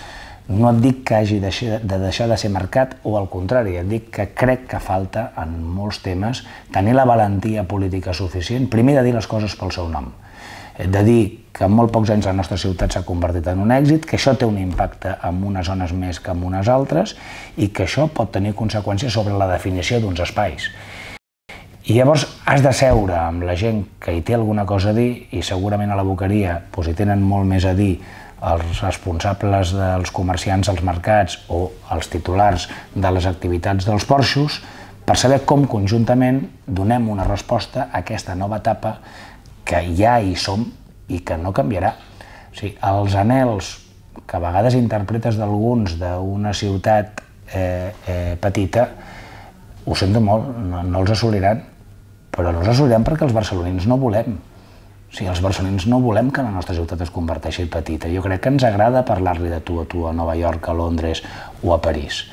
No et dic que hagi de deixar de ser mercat, o al contrari, et dic que crec que falta en molts temes tenir la valentia política suficient, primer de dir les coses pel seu nom, de dir que en molt pocs anys la nostra ciutat s'ha convertit en un èxit, que això té un impacte en unes zones més que en unes altres i que això pot tenir conseqüències sobre la definició d'uns espais. I llavors has de seure amb la gent que hi té alguna cosa a dir, i segurament a la Boqueria hi tenen molt més a dir els responsables dels comerciants als mercats o els titulars de les activitats dels porxos, per saber com conjuntament donem una resposta a aquesta nova etapa que ja hi som i que no canviarà. O sigui, els anhels que a vegades interpretes d'alguns d'una ciutat eh, eh, petita, ho sento molt, no, no els assoliran, però no els assoliran perquè els barcelonins no volem. O sigui, els barcelonins no volem que la nostra ciutat es converteixi petita. Jo crec que ens agrada parlar-li de tu a tu a Nova York, a Londres o a París.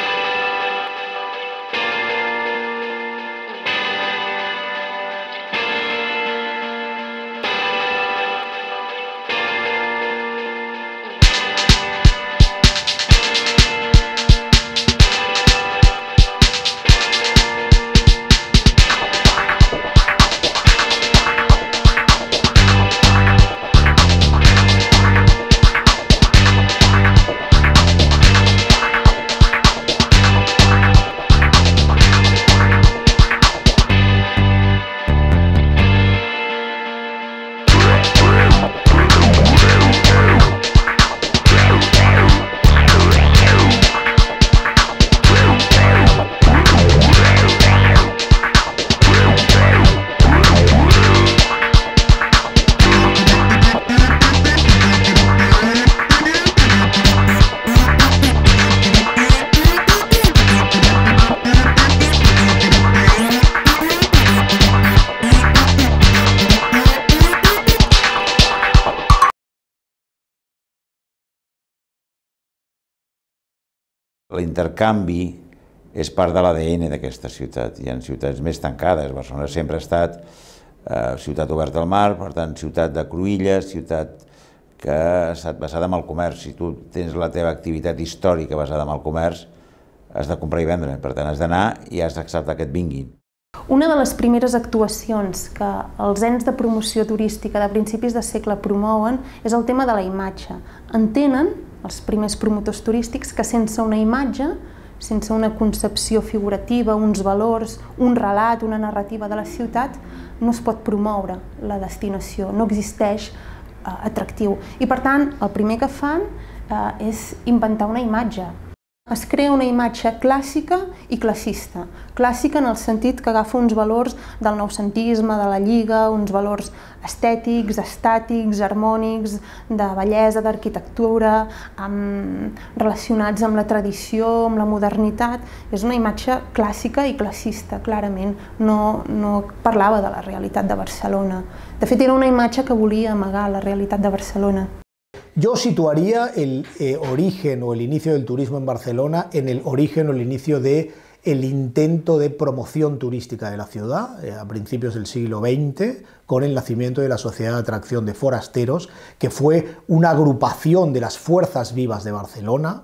L'intercanvi és part de l'A D N d'aquesta ciutat. Hi ha ciutats més tancades. Barcelona sempre ha estat eh, ciutat oberta al mar, per tant, ciutat de cruïlles, ciutat que ha estat basada en el comerç. Si tu tens la teva activitat històrica basada en el comerç, has de comprar i vendre. Per tant, has d'anar i has d'acceptar que et vinguin. Una de les primeres actuacions que els ens de promoció turística de principis de segle promouen és el tema de la imatge. Entenen, els primers promotors turístics, que sense una imatge, sense una concepció figurativa, uns valors, un relat, una narrativa de la ciutat, no es pot promoure la destinació, no existeix eh, atractiu. I per tant, el primer que fan eh, és inventar una imatge. Es crea una imatge clàssica i classista. Clàssica en el sentit que agafa uns valors del noucentisme, de la Lliga, uns valors estètics, estàtics, harmònics, de bellesa, d'arquitectura, relacionats amb la tradició, amb la modernitat. És una imatge clàssica i classista, clarament. No, no parlava de la realitat de Barcelona. De fet, era una imatge que volia amagar la realitat de Barcelona. Yo situaría el eh, origen o el inicio del turismo en Barcelona en el origen o el inicio del intento de promoción turística de la ciudad eh, a principios del siglo veinte, con el nacimiento de la Sociedad de Atracción de Forasteros, que fue una agrupación de las fuerzas vivas de Barcelona,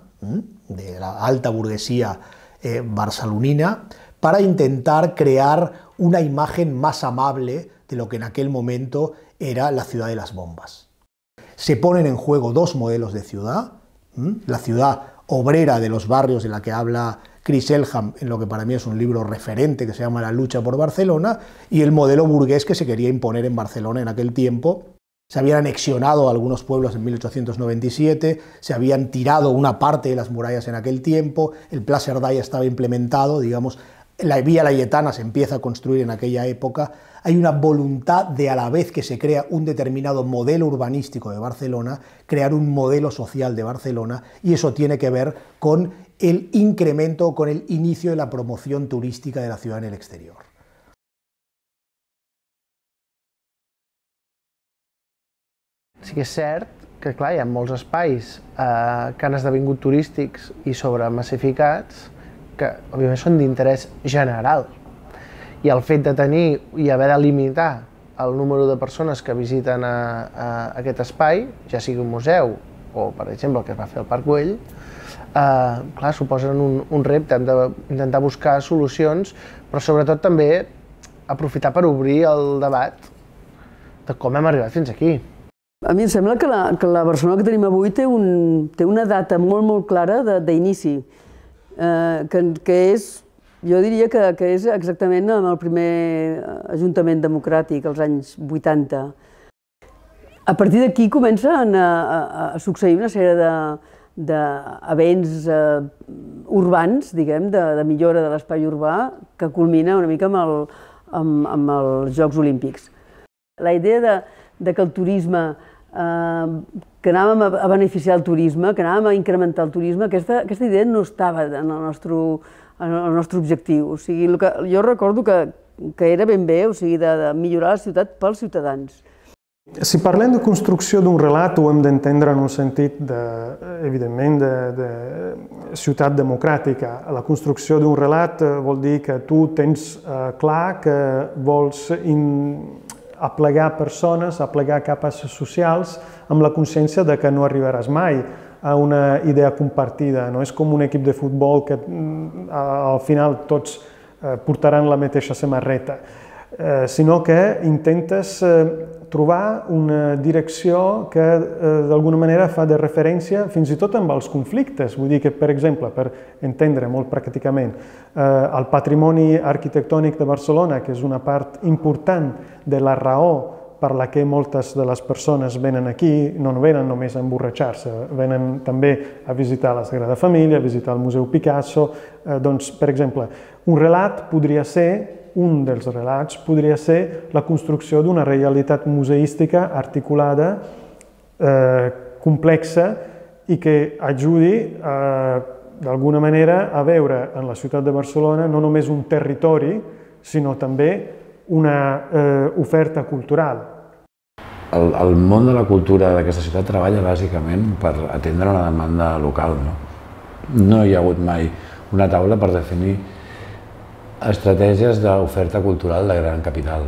de la alta burguesía eh, barcelonina, para intentar crear una imagen más amable de lo que en aquel momento era la ciudad de las bombas. Se ponen en juego dos modelos de ciudad, la ciudad obrera de los barrios de la que habla Chris Elham, en lo que para mí es un libro referente que se llama La lucha por Barcelona, y el modelo burgués que se quería imponer en Barcelona en aquel tiempo. Se habían anexionado algunos pueblos en mil ochocientos noventa y siete, se habían tirado una parte de las murallas en aquel tiempo, el Pla Cerdà ya estaba implementado, digamos, la Vía Laietana se empieza a construir en aquella época. Hay una voluntad de, a la vez que se crea un determinado modelo urbanístico de Barcelona, crear un modelo social de Barcelona, y eso tiene que ver con el incremento, con el inicio de la promoción turística de la ciudad en el exterior. Sí que és cert que, clar, hi ha molts espais eh, que han esdevingut turístics i sobremassificats que, òbviament, són d'interès general. I el fet de tenir i haver de limitar el número de persones que visiten a, a aquest espai, ja sigui un museu o per exemple el que es va fer al Parc Güell, eh, clar, suposen un, un repte, hem d'intentar buscar solucions, però sobretot també aprofitar per obrir el debat de com hem arribat fins aquí. A mi em sembla que la, que la Barcelona que tenim avui té, un, té una data molt, molt clara d'inici, eh, que, que és, jo diria que, que és exactament amb el primer Ajuntament democràtic, als anys vuitanta. A partir d'aquí comencen a, a, a succeir una sèrie d'events eh, urbans, diguem, de, de millora de l'espai urbà, que culmina una mica amb, el, amb, amb els Jocs Olímpics. La idea de, de que el turisme, eh, que anàvem a, a beneficiar el turisme, que anàvem a incrementar el turisme, aquesta, aquesta idea no estava en el nostre, en el nostre objectiu. O sigui, el que, jo recordo que, que era ben bé, o sigui, de, de millorar la ciutat pels ciutadans. Si parlem de construcció d'un relat, ho hem d'entendre en un sentit, de, evidentment, de, de ciutat democràtica. La construcció d'un relat vol dir que tu tens eh, clar que vols in, aplegar persones, aplegar capes socials, amb la consciència de que no arribaràs mai a una idea compartida. No és com un equip de futbol que al final tots eh, portaran la mateixa samarreta, eh, sinó que intentes eh, trobar una direcció que eh, d'alguna manera fa de referència fins i tot amb els conflictes. Vull dir que, per exemple, per entendre molt pràcticament, eh, el patrimoni arquitectònic de Barcelona, que és una part important de la raó per la que moltes de les persones venen aquí, no venen només a emborratxar-se, venen també a visitar la Sagrada Família, a visitar el Museu Picasso. Eh, doncs, per exemple, un relat podria ser un dels relats podria ser la construcció d'una realitat museística articulada, eh, complexa i que ajudi eh, d'alguna manera a veure en la ciutat de Barcelona no només un territori, sinó també una eh, oferta cultural. El, el món de la cultura d'aquesta ciutat treballa bàsicament per atendre una demanda local. No, no hi ha hagut mai una taula per definir estratègies d'oferta cultural de gran capital.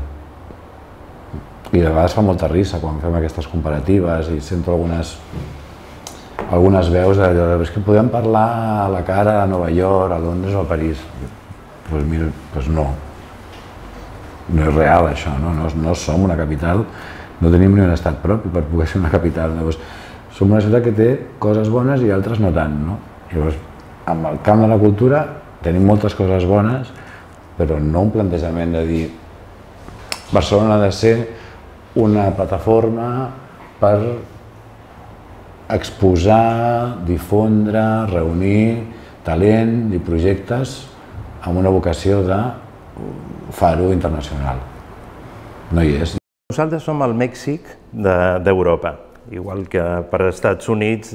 I de vegades fa molta risa quan fem aquestes comparatives i sento algunes, algunes veus de és que podem parlar a la cara a Nova York, a Londres o a París. Doncs pues mira, pues no. No és real això, no? No, no som una capital, no tenim ni un estat propi per poder ser una capital. Llavors, som una ciutat que té coses bones i altres no tant, no? Llavors, amb el camp de la cultura tenim moltes coses bones, però no un plantejament de dir Barcelona ha de ser una plataforma per exposar, difondre, reunir talent i projectes amb una vocació de faro internacional. No hi és. Nosaltres som el Mèxic d'Europa, igual que per als Estats Units.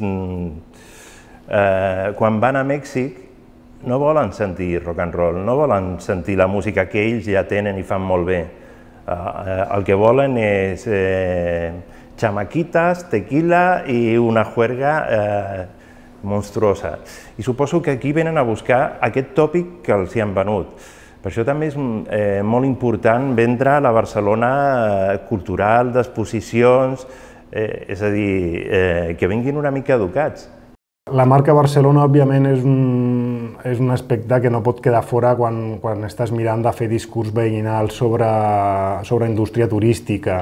Eh, quan van a Mèxic no volen sentir rock and roll, no volen sentir la música que ells ja tenen i fan molt bé. Uh, el que volen és eh, chamaquitas, tequila i una juerga eh, monstruosa. I suposo que aquí venen a buscar aquest tòpic que els hi han venut. Per això també és eh, molt important vendre la Barcelona eh, cultural, d'exposicions, eh, és a dir, eh, que vinguin una mica educats. La marca Barcelona, òbviament, és un, és un aspecte que no pot quedar fora quan, quan estàs mirant de fer discurs veïnal sobre, sobre indústria turística.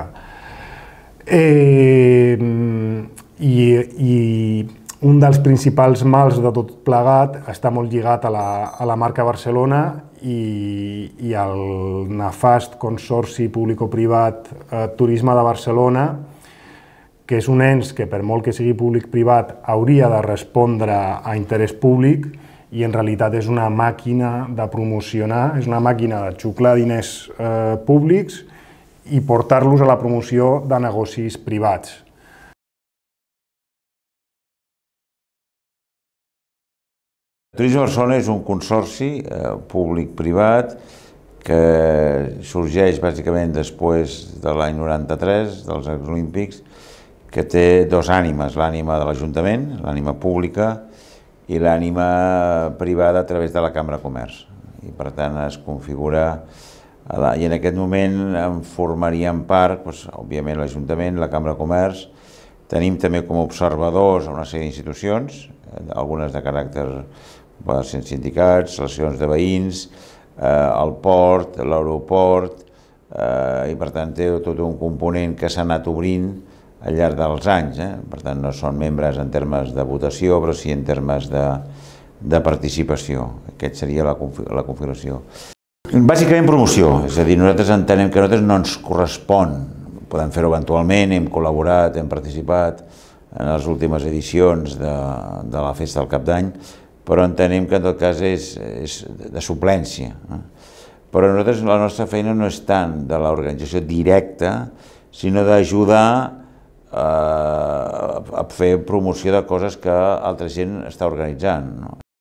Eh, i, I un dels principals mals de tot plegat està molt lligat a la, a la marca Barcelona i, i al nefast consorci público-privat eh, Turisme de Barcelona, que és un ens que, per molt que sigui públic-privat, hauria de respondre a interès públic i en realitat és una màquina de promocionar, és una màquina de xuclar diners eh, públics i portar-los a la promoció de negocis privats. Turisme Barcelona és un consorci eh, públic-privat que sorgeix bàsicament després de l'any noranta-tres, dels Jocs Olímpics, que té dos ànimes, l'ànima de l'Ajuntament, l'ànima pública, i l'ànima privada a través de la Cambra de Comerç. I per tant es configura, i en aquest moment en formarien part, doncs, òbviament l'Ajuntament, la Cambra de Comerç Tenim també com a observadors una sèrie d'institucions, algunes de caràcter poden ser sindicats, associacions de veïns, el port, l'aeroport, i per tant té tot un component que s'ha anat obrint al llarg dels anys. Per tant, no són membres en termes de votació, però sí en termes de participació. Aquesta seria la configuració. Bàsicament promoció, és a dir, nosaltres entenem que a nosaltres no ens correspon. Podem fer-ho eventualment, hem col·laborat, hem participat en les últimes edicions de la Festa del Cap d'Any, però entenem que en tot cas és de suplència. Però nosaltres la nostra feina no és tant de l'organització directa, sinó d'ajudar a fer promoció de coses que altra gent està organitzant.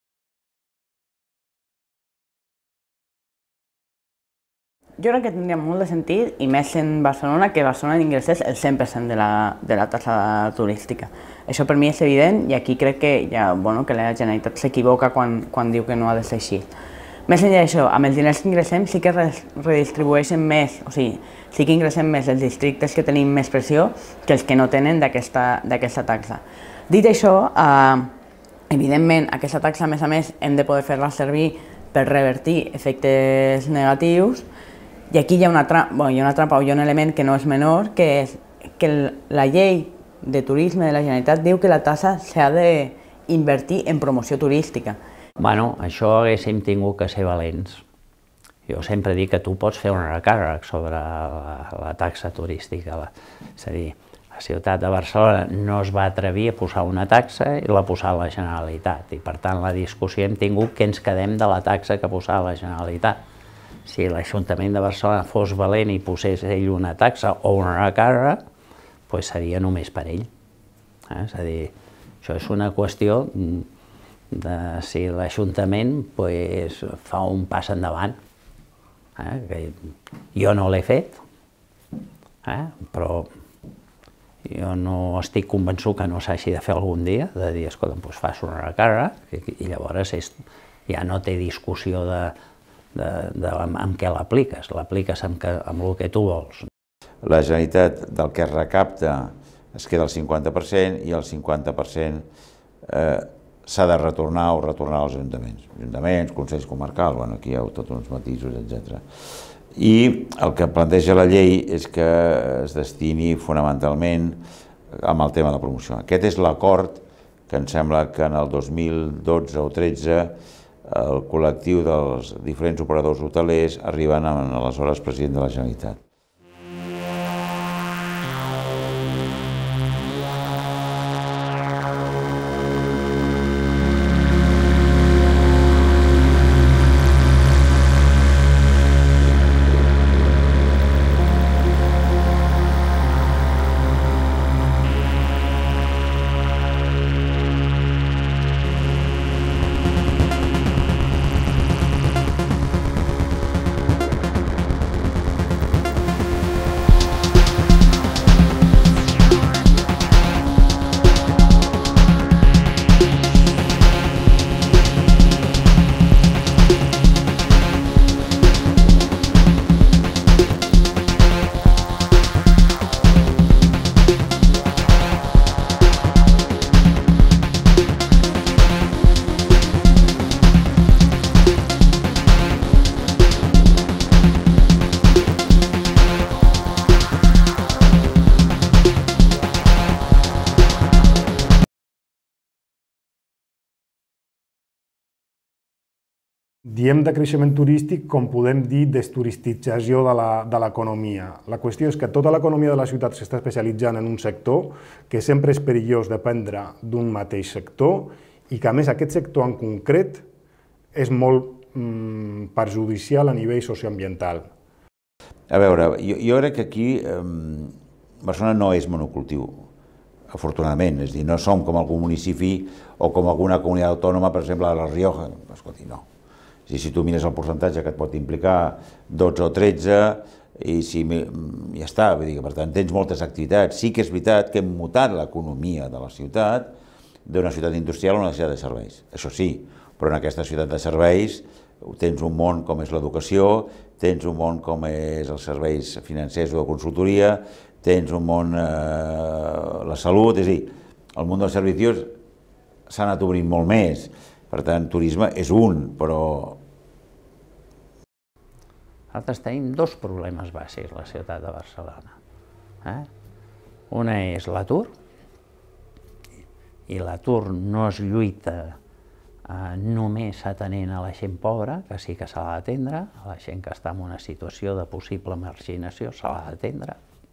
Jo crec que tindria molt de sentit, i més en Barcelona, que Barcelona ingressés el cent per cent de la taxa turística. Això per mi és evident i aquí crec que la Generalitat s'equivoca quan diu que no ha de ser així. Més enllà d'això, amb els diners que ingressem sí que redistribueixen més, o sigui, sí que ingressem més els districtes que tenim més pressió que els que no tenen d'aquesta taxa. Dit això, evidentment, aquesta taxa, a més a més, hem de poder fer-la servir per revertir efectes negatius. I aquí hi ha una trampa, o hi ha un element que no és menor, que és que la llei de turisme de la Generalitat diu que la taxa s'ha d'invertir en promoció turística. Bueno, això haguéssim tingut que ser valents. Jo sempre dic que tu pots fer un recàrrec sobre la taxa turística. És a dir, la ciutat de Barcelona no es va atrevir a posar una taxa i l'ha posat la Generalitat. I per tant la discussió hem tingut que ens quedem de la taxa que posava la Generalitat. Si l'Ajuntament de Barcelona fos valent i posés ell una taxa o un recàrrec, doncs seria només per ell. És a dir, això és una qüestió de si l'Ajuntament fa un pas endavant. Jo no l'he fet, però jo no estic convençut que no s'hagi de fer algun dia, de dir, escolta, doncs fas un recàrrec i llavors ja no té discussió de amb què l'apliques, l'apliques amb el que tu vols. La Generalitat del que es recapta es queda el cinquanta per cent i el cinquanta per cent s'ha de retornar o retornar als ajuntaments. Ajuntaments, consells comarcals, aquí hi ha tots uns matisos, etcètera. I el que planteja la llei és que es destini fonamentalment amb el tema de la promoció. Aquest és l'acord que em sembla que en el dos mil dotze o tretze el col·lectiu dels diferents operadors hotelers arriben a l'aleshores president de la Generalitat. Diem de creixement turístic com podem dir desturistització de l'economia. La qüestió és que tota l'economia de la ciutat s'està especialitzant en un sector, que sempre és perillós dependre d'un mateix sector i que a més aquest sector en concret és molt perjudicial a nivell socioambiental. A veure, jo crec que aquí Barcelona no és monocultiu, afortunadament, és a dir, no som com algun municipi o com alguna comunitat autònoma, per exemple, a La Rioja. Escolti, no. Si tu mires el percentatge que et pot implicar dotze o tretze, i ja està, per tant tens moltes activitats. Sí que és veritat que hem mutat l'economia de la ciutat d'una ciutat industrial a una ciutat de serveis, això sí, però en aquesta ciutat de serveis tens un món com és l'educació, tens un món com és els serveis financers o de consultoria, tens un món, eh, la salut, és a dir, el món dels servicis s'ha anat obrint molt més. Per tant, turisme és un, però... Nosaltres tenim dos problemes bàsics a la ciutat de Barcelona. Eh? Una és l'atur, i l'atur no es lluita eh, només atenent a la gent pobra, que sí que se l'ha d'atendre, a la gent que està en una situació de possible marginació se l'ha d'atendre,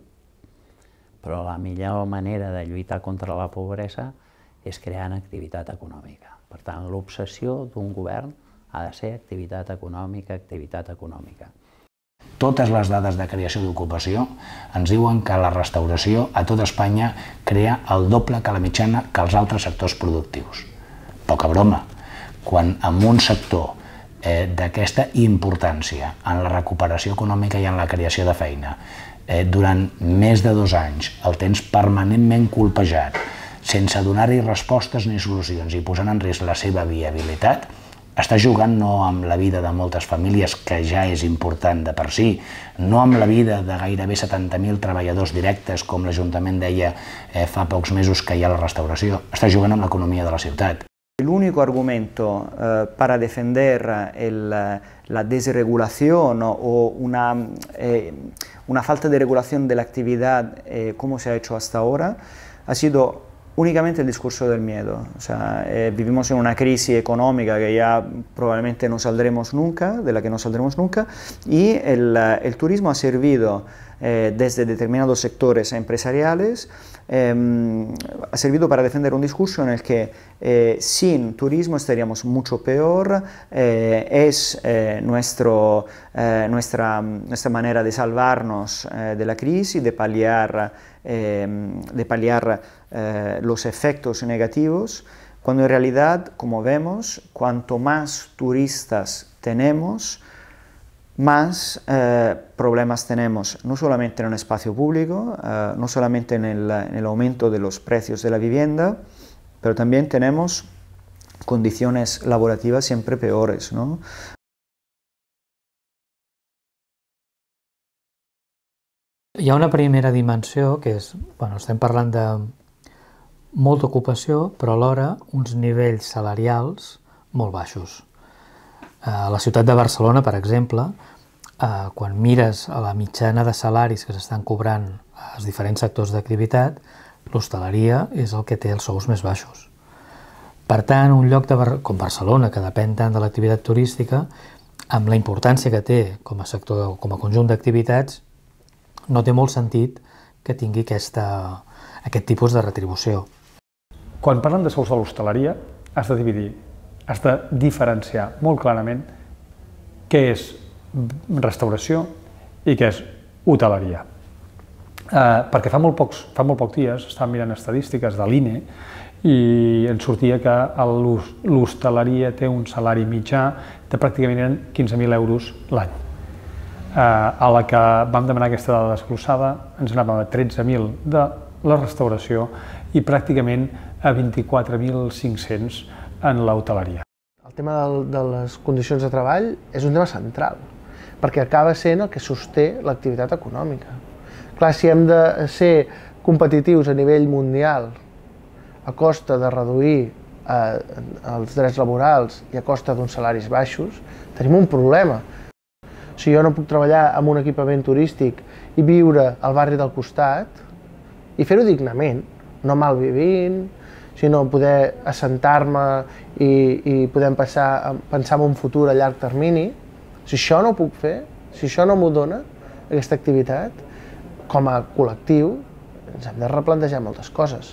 però la millor manera de lluitar contra la pobresa és creant activitat econòmica. Per tant, l'obsessió d'un govern ha de ser activitat econòmica, activitat econòmica. Totes les dades de creació d'ocupació ens diuen que la restauració a tot Espanya crea el doble que la mitjana que els altres sectors productius. Poca broma, quan en un sector eh, d'aquesta importància en la recuperació econòmica i en la creació de feina, eh, durant més de dos anys el tens permanentment colpejat, sense donar-hi respostes ni solucions i posant en risc la seva viabilitat, està jugant no amb la vida de moltes famílies, que ja és important de per si, no amb la vida de gairebé setanta mil treballadors directes, com l'Ajuntament deia eh, fa pocs mesos que hi ha la restauració, està jugant amb l'economia de la ciutat. El único argumento eh, para defender el, la desregulación o, o una, eh, una falta de regulación de la actividad eh, como se ha hecho hasta ahora ha sido únicamente el discurso del miedo. O sea, eh, vivimos en una crisis económica que ya probablemente no saldremos nunca, de la que no saldremos nunca, y el, el turismo ha servido eh, desde determinados sectores empresariales, eh, ha servido para defender un discurso en el que eh, sin turismo estaríamos mucho peor, eh, es eh, nuestro, eh, nuestra, nuestra manera de salvarnos eh, de la crisis, de paliar, eh, de paliar eh, los efectos negativos, cuando en realidad, como vemos, cuanto más turistas tenemos, más eh, problemas tenemos, no solamente en el espacio público, eh, no solamente en el, en el aumento de los precios de la vivienda, pero también tenemos condiciones laborativas siempre peores, ¿no? Hi ha una primera dimensió que és, bueno, estem parlant de molta ocupació, però alhora uns nivells salarials molt baixos. A la ciutat de Barcelona, per exemple, eh, quan mires a la mitjana de salaris que s'estan cobrant als diferents sectors d'activitat, l'hostaleria és el que té els sous més baixos. Per tant, un lloc de Bar com Barcelona, que depèn tant de l'activitat turística, amb la importància que té com a sector, com a conjunt d'activitats, no té molt sentit que tingui aquesta, aquest tipus de retribució. Quan parlen de sous de l'hostaleria, has de dividir, has de diferenciar molt clarament què és restauració i què és hoteleria. Eh, perquè fa molt, pocs, fa molt pocs dies estàvem mirant estadístiques de l'I N E i ens sortia que l'hostaleria té un salari mitjà de pràcticament quinze mil euros l'any. Eh, a la que vam demanar aquesta dada desglossada ens anàvem a tretze mil de la restauració i pràcticament a vint-i-quatre mil cinc-cents en l'hoteleria. El tema del, de les condicions de treball és un tema central, perquè acaba sent el que sosté l'activitat econòmica. Clar, si hem de ser competitius a nivell mundial a costa de reduir eh, els drets laborals i a costa d'uns salaris baixos, tenim un problema. Si jo no puc treballar en un equipament turístic i viure al barri del costat i fer-ho dignament, no malvivint, sinó poder assentar-me i, i poder passar, pensar en un futur a llarg termini, si això no ho puc fer, si això no m'ho dona, aquesta activitat, com a col·lectiu, ens hem de replantejar moltes coses.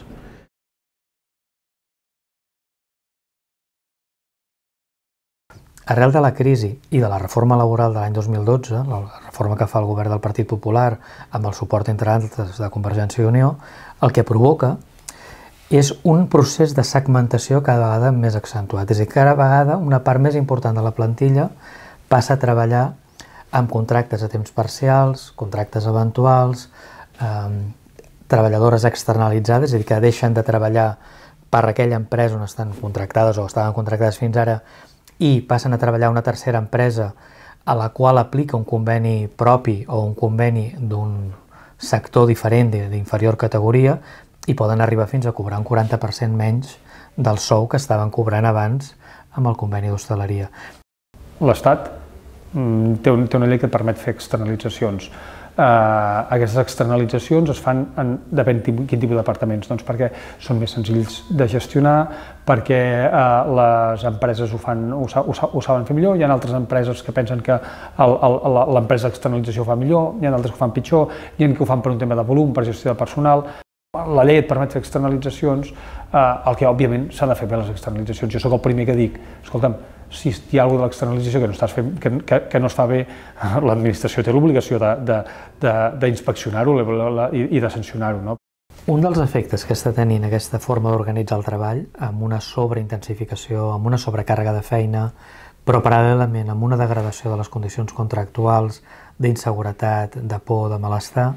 Arrel de la crisi i de la reforma laboral de l'any dos mil dotze, la reforma que fa el govern del Partit Popular amb el suport, entre altres, de Convergència i Unió, el que provoca és un procés de segmentació cada vegada més accentuat. És a dir, cada vegada una part més important de la plantilla passa a treballar amb contractes a temps parcials, contractes eventuals, eh, treballadores externalitzades, és a dir, que deixen de treballar per aquella empresa on estan contractades o estaven contractades fins ara i passen a treballar a una tercera empresa a la qual aplica un conveni propi o un conveni d'un sector diferent d'inferior categoria i poden arribar fins a cobrar un quaranta per cent menys del sou que estaven cobrant abans amb el conveni d'hostaleria. L'Estat té una llei que et permet fer externalitzacions. Aquestes externalitzacions es fan depèn quin tipus d'apartaments, doncs perquè són més senzills de gestionar, perquè les empreses ho saben fer millor, hi ha altres empreses que pensen que l'empresa d'externalització ho fa millor, hi ha altres que ho fan pitjor, hi ha que ho fan per un tema de volum, per gestió de personal. La llei et permet fer externalitzacions, el que òbviament s'ha de fer bé les externalitzacions. Jo sóc el primer que dic, escolta'm, si hi ha alguna de l'externalització que no es fa bé, l'administració té l'obligació d'inspeccionar-ho i de sancionar-ho. Un dels efectes que està tenint aquesta forma d'organitzar el treball, amb una sobreintensificació, amb una sobrecàrrega de feina, però paral·lelament amb una degradació de les condicions contractuals, d'inseguretat, de por, de malestar,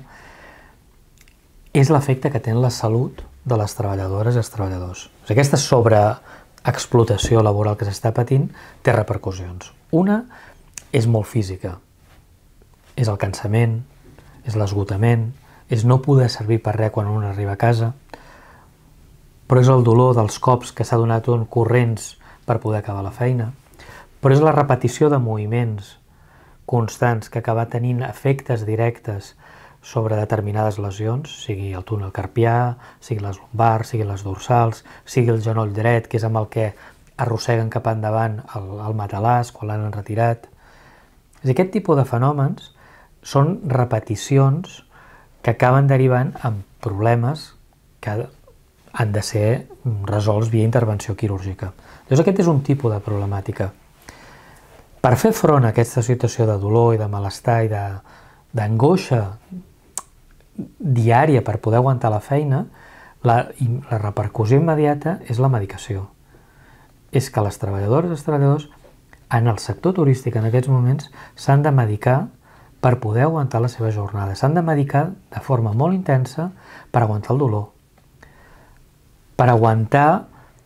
és l'efecte que té en la salut de les treballadores i els treballadors. Aquesta sobreexplotació laboral que s'està patint té repercussions. Una és molt física, és el cansament, és l'esgotament, és no poder servir per res quan un arriba a casa, però és el dolor dels cops que s'ha donat un corrents per poder acabar la feina, però és la repetició de moviments constants que acaba tenint efectes directes sobre determinades lesions, sigui el túnel carpià, sigui les lumbars, sigui les dorsals, sigui el genoll dret, que és amb el que arrosseguen cap endavant el matalàs quan l'han retirat. Aquest tipus de fenòmens són repeticions que acaben derivant en problemes que han de ser resolts via intervenció quirúrgica. Llavors aquest és un tipus de problemàtica. Per fer front a aquesta situació de dolor i de malestar i d'angoixa diària per poder aguantar la feina, la, la repercussió immediata és la medicació. És que les treballadores i els treballadors en el sector turístic en aquests moments s'han de medicar per poder aguantar la seva jornada. S'han de medicar de forma molt intensa per aguantar el dolor, per aguantar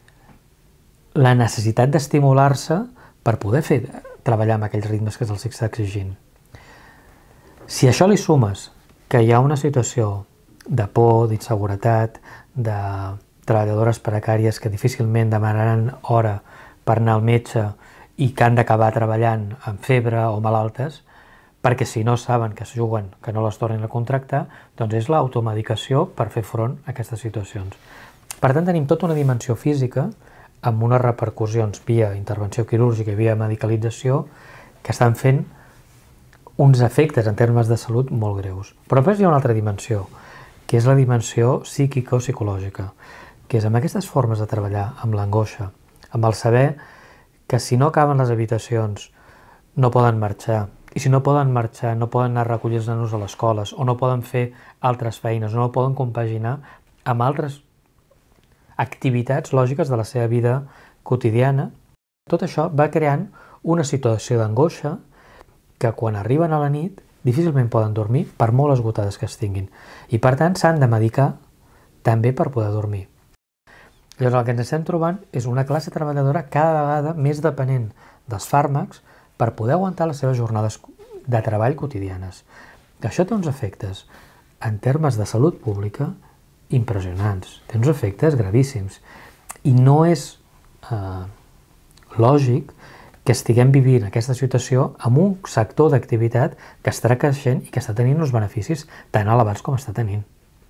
la necessitat d'estimular-se per poder fer treballar amb aquells ritmes que se'ls està exigint. Si a això li sumes que hi ha una situació de por, d'inseguretat, de treballadores precàries que difícilment demanaran hora per anar al metge i que han d'acabar treballant amb febre o malaltes, perquè si no saben que es juguen, que no les tornin a contractar, doncs és l'automedicació per fer front a aquestes situacions. Per tant, tenim tota una dimensió física amb unes repercussions via intervenció quirúrgica i via medicalització que estan fent uns efectes en termes de salut molt greus. Però després hi ha una altra dimensió, que és la dimensió psíquico-psicològica, que és amb aquestes formes de treballar, amb l'angoixa, amb el saber que si no acaben les habitacions no poden marxar, i si no poden marxar no poden anar a recollir els nanos a les escoles, o no poden fer altres feines, o no poden compaginar amb altres activitats lògiques de la seva vida quotidiana. Tot això va creant una situació d'angoixa que quan arriben a la nit difícilment poden dormir per molt esgotades que estiguin. I per tant s'han de medicar també per poder dormir. Llavors el que ens estem trobant és una classe treballadora cada vegada més dependent dels fàrmacs per poder aguantar les seves jornades de treball quotidianes. Això té uns efectes en termes de salut pública impressionants, té uns efectes gravíssims. I no és eh, lògic que estiguem vivint aquesta situació amb un sector d'activitat que està creixent i que està tenint uns beneficis tan elevats com està tenint.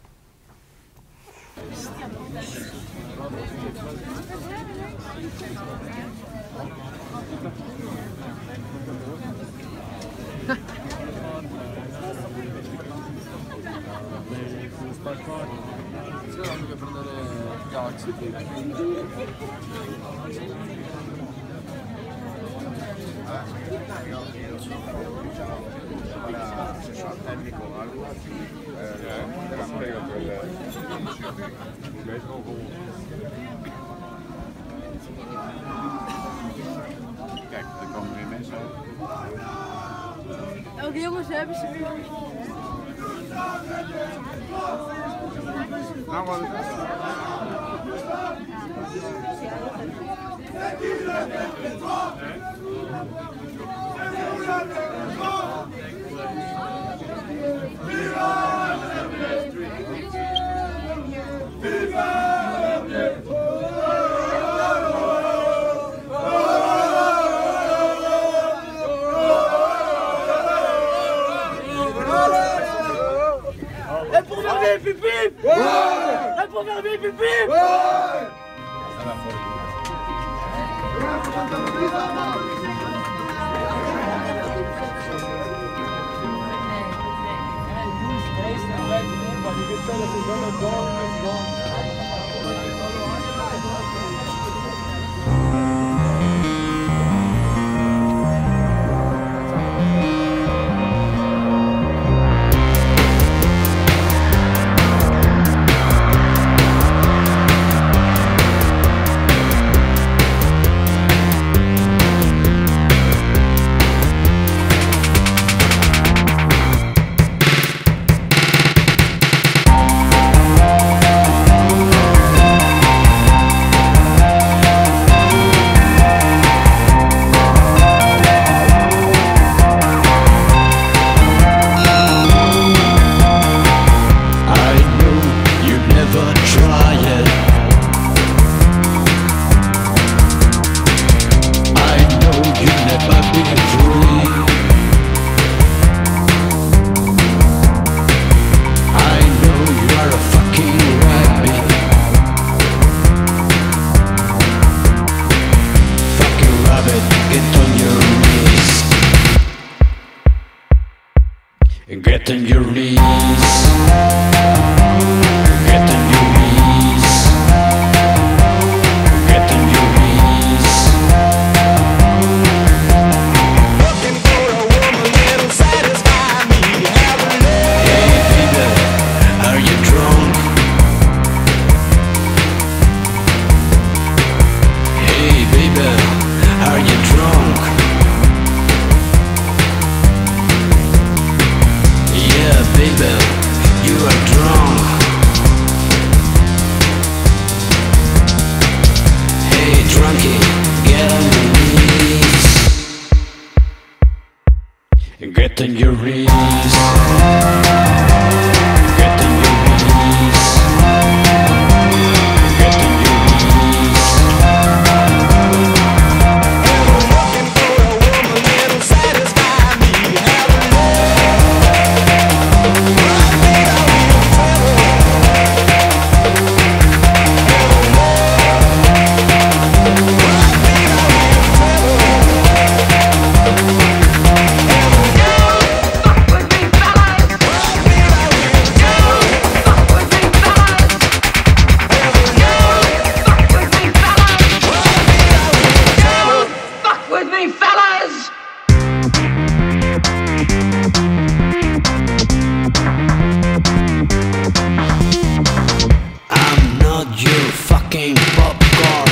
Kijk, er komen weer mensen uit. Oké jongens, we hebben ze weer. Nou, wat is het? Get on your knees. Get on your knees. Get on your knees. Looking for a woman that'll satisfy me. Have a love. Hey baby, are you drunk? Hey baby, are you drunk? Baby, you are drunk. Hey drunkie, get on your knees. Get on your knees. Get on your knees. Get on your knees. Ever looking for a woman that'll satisfy me? Have a I'm not your fucking popcorn.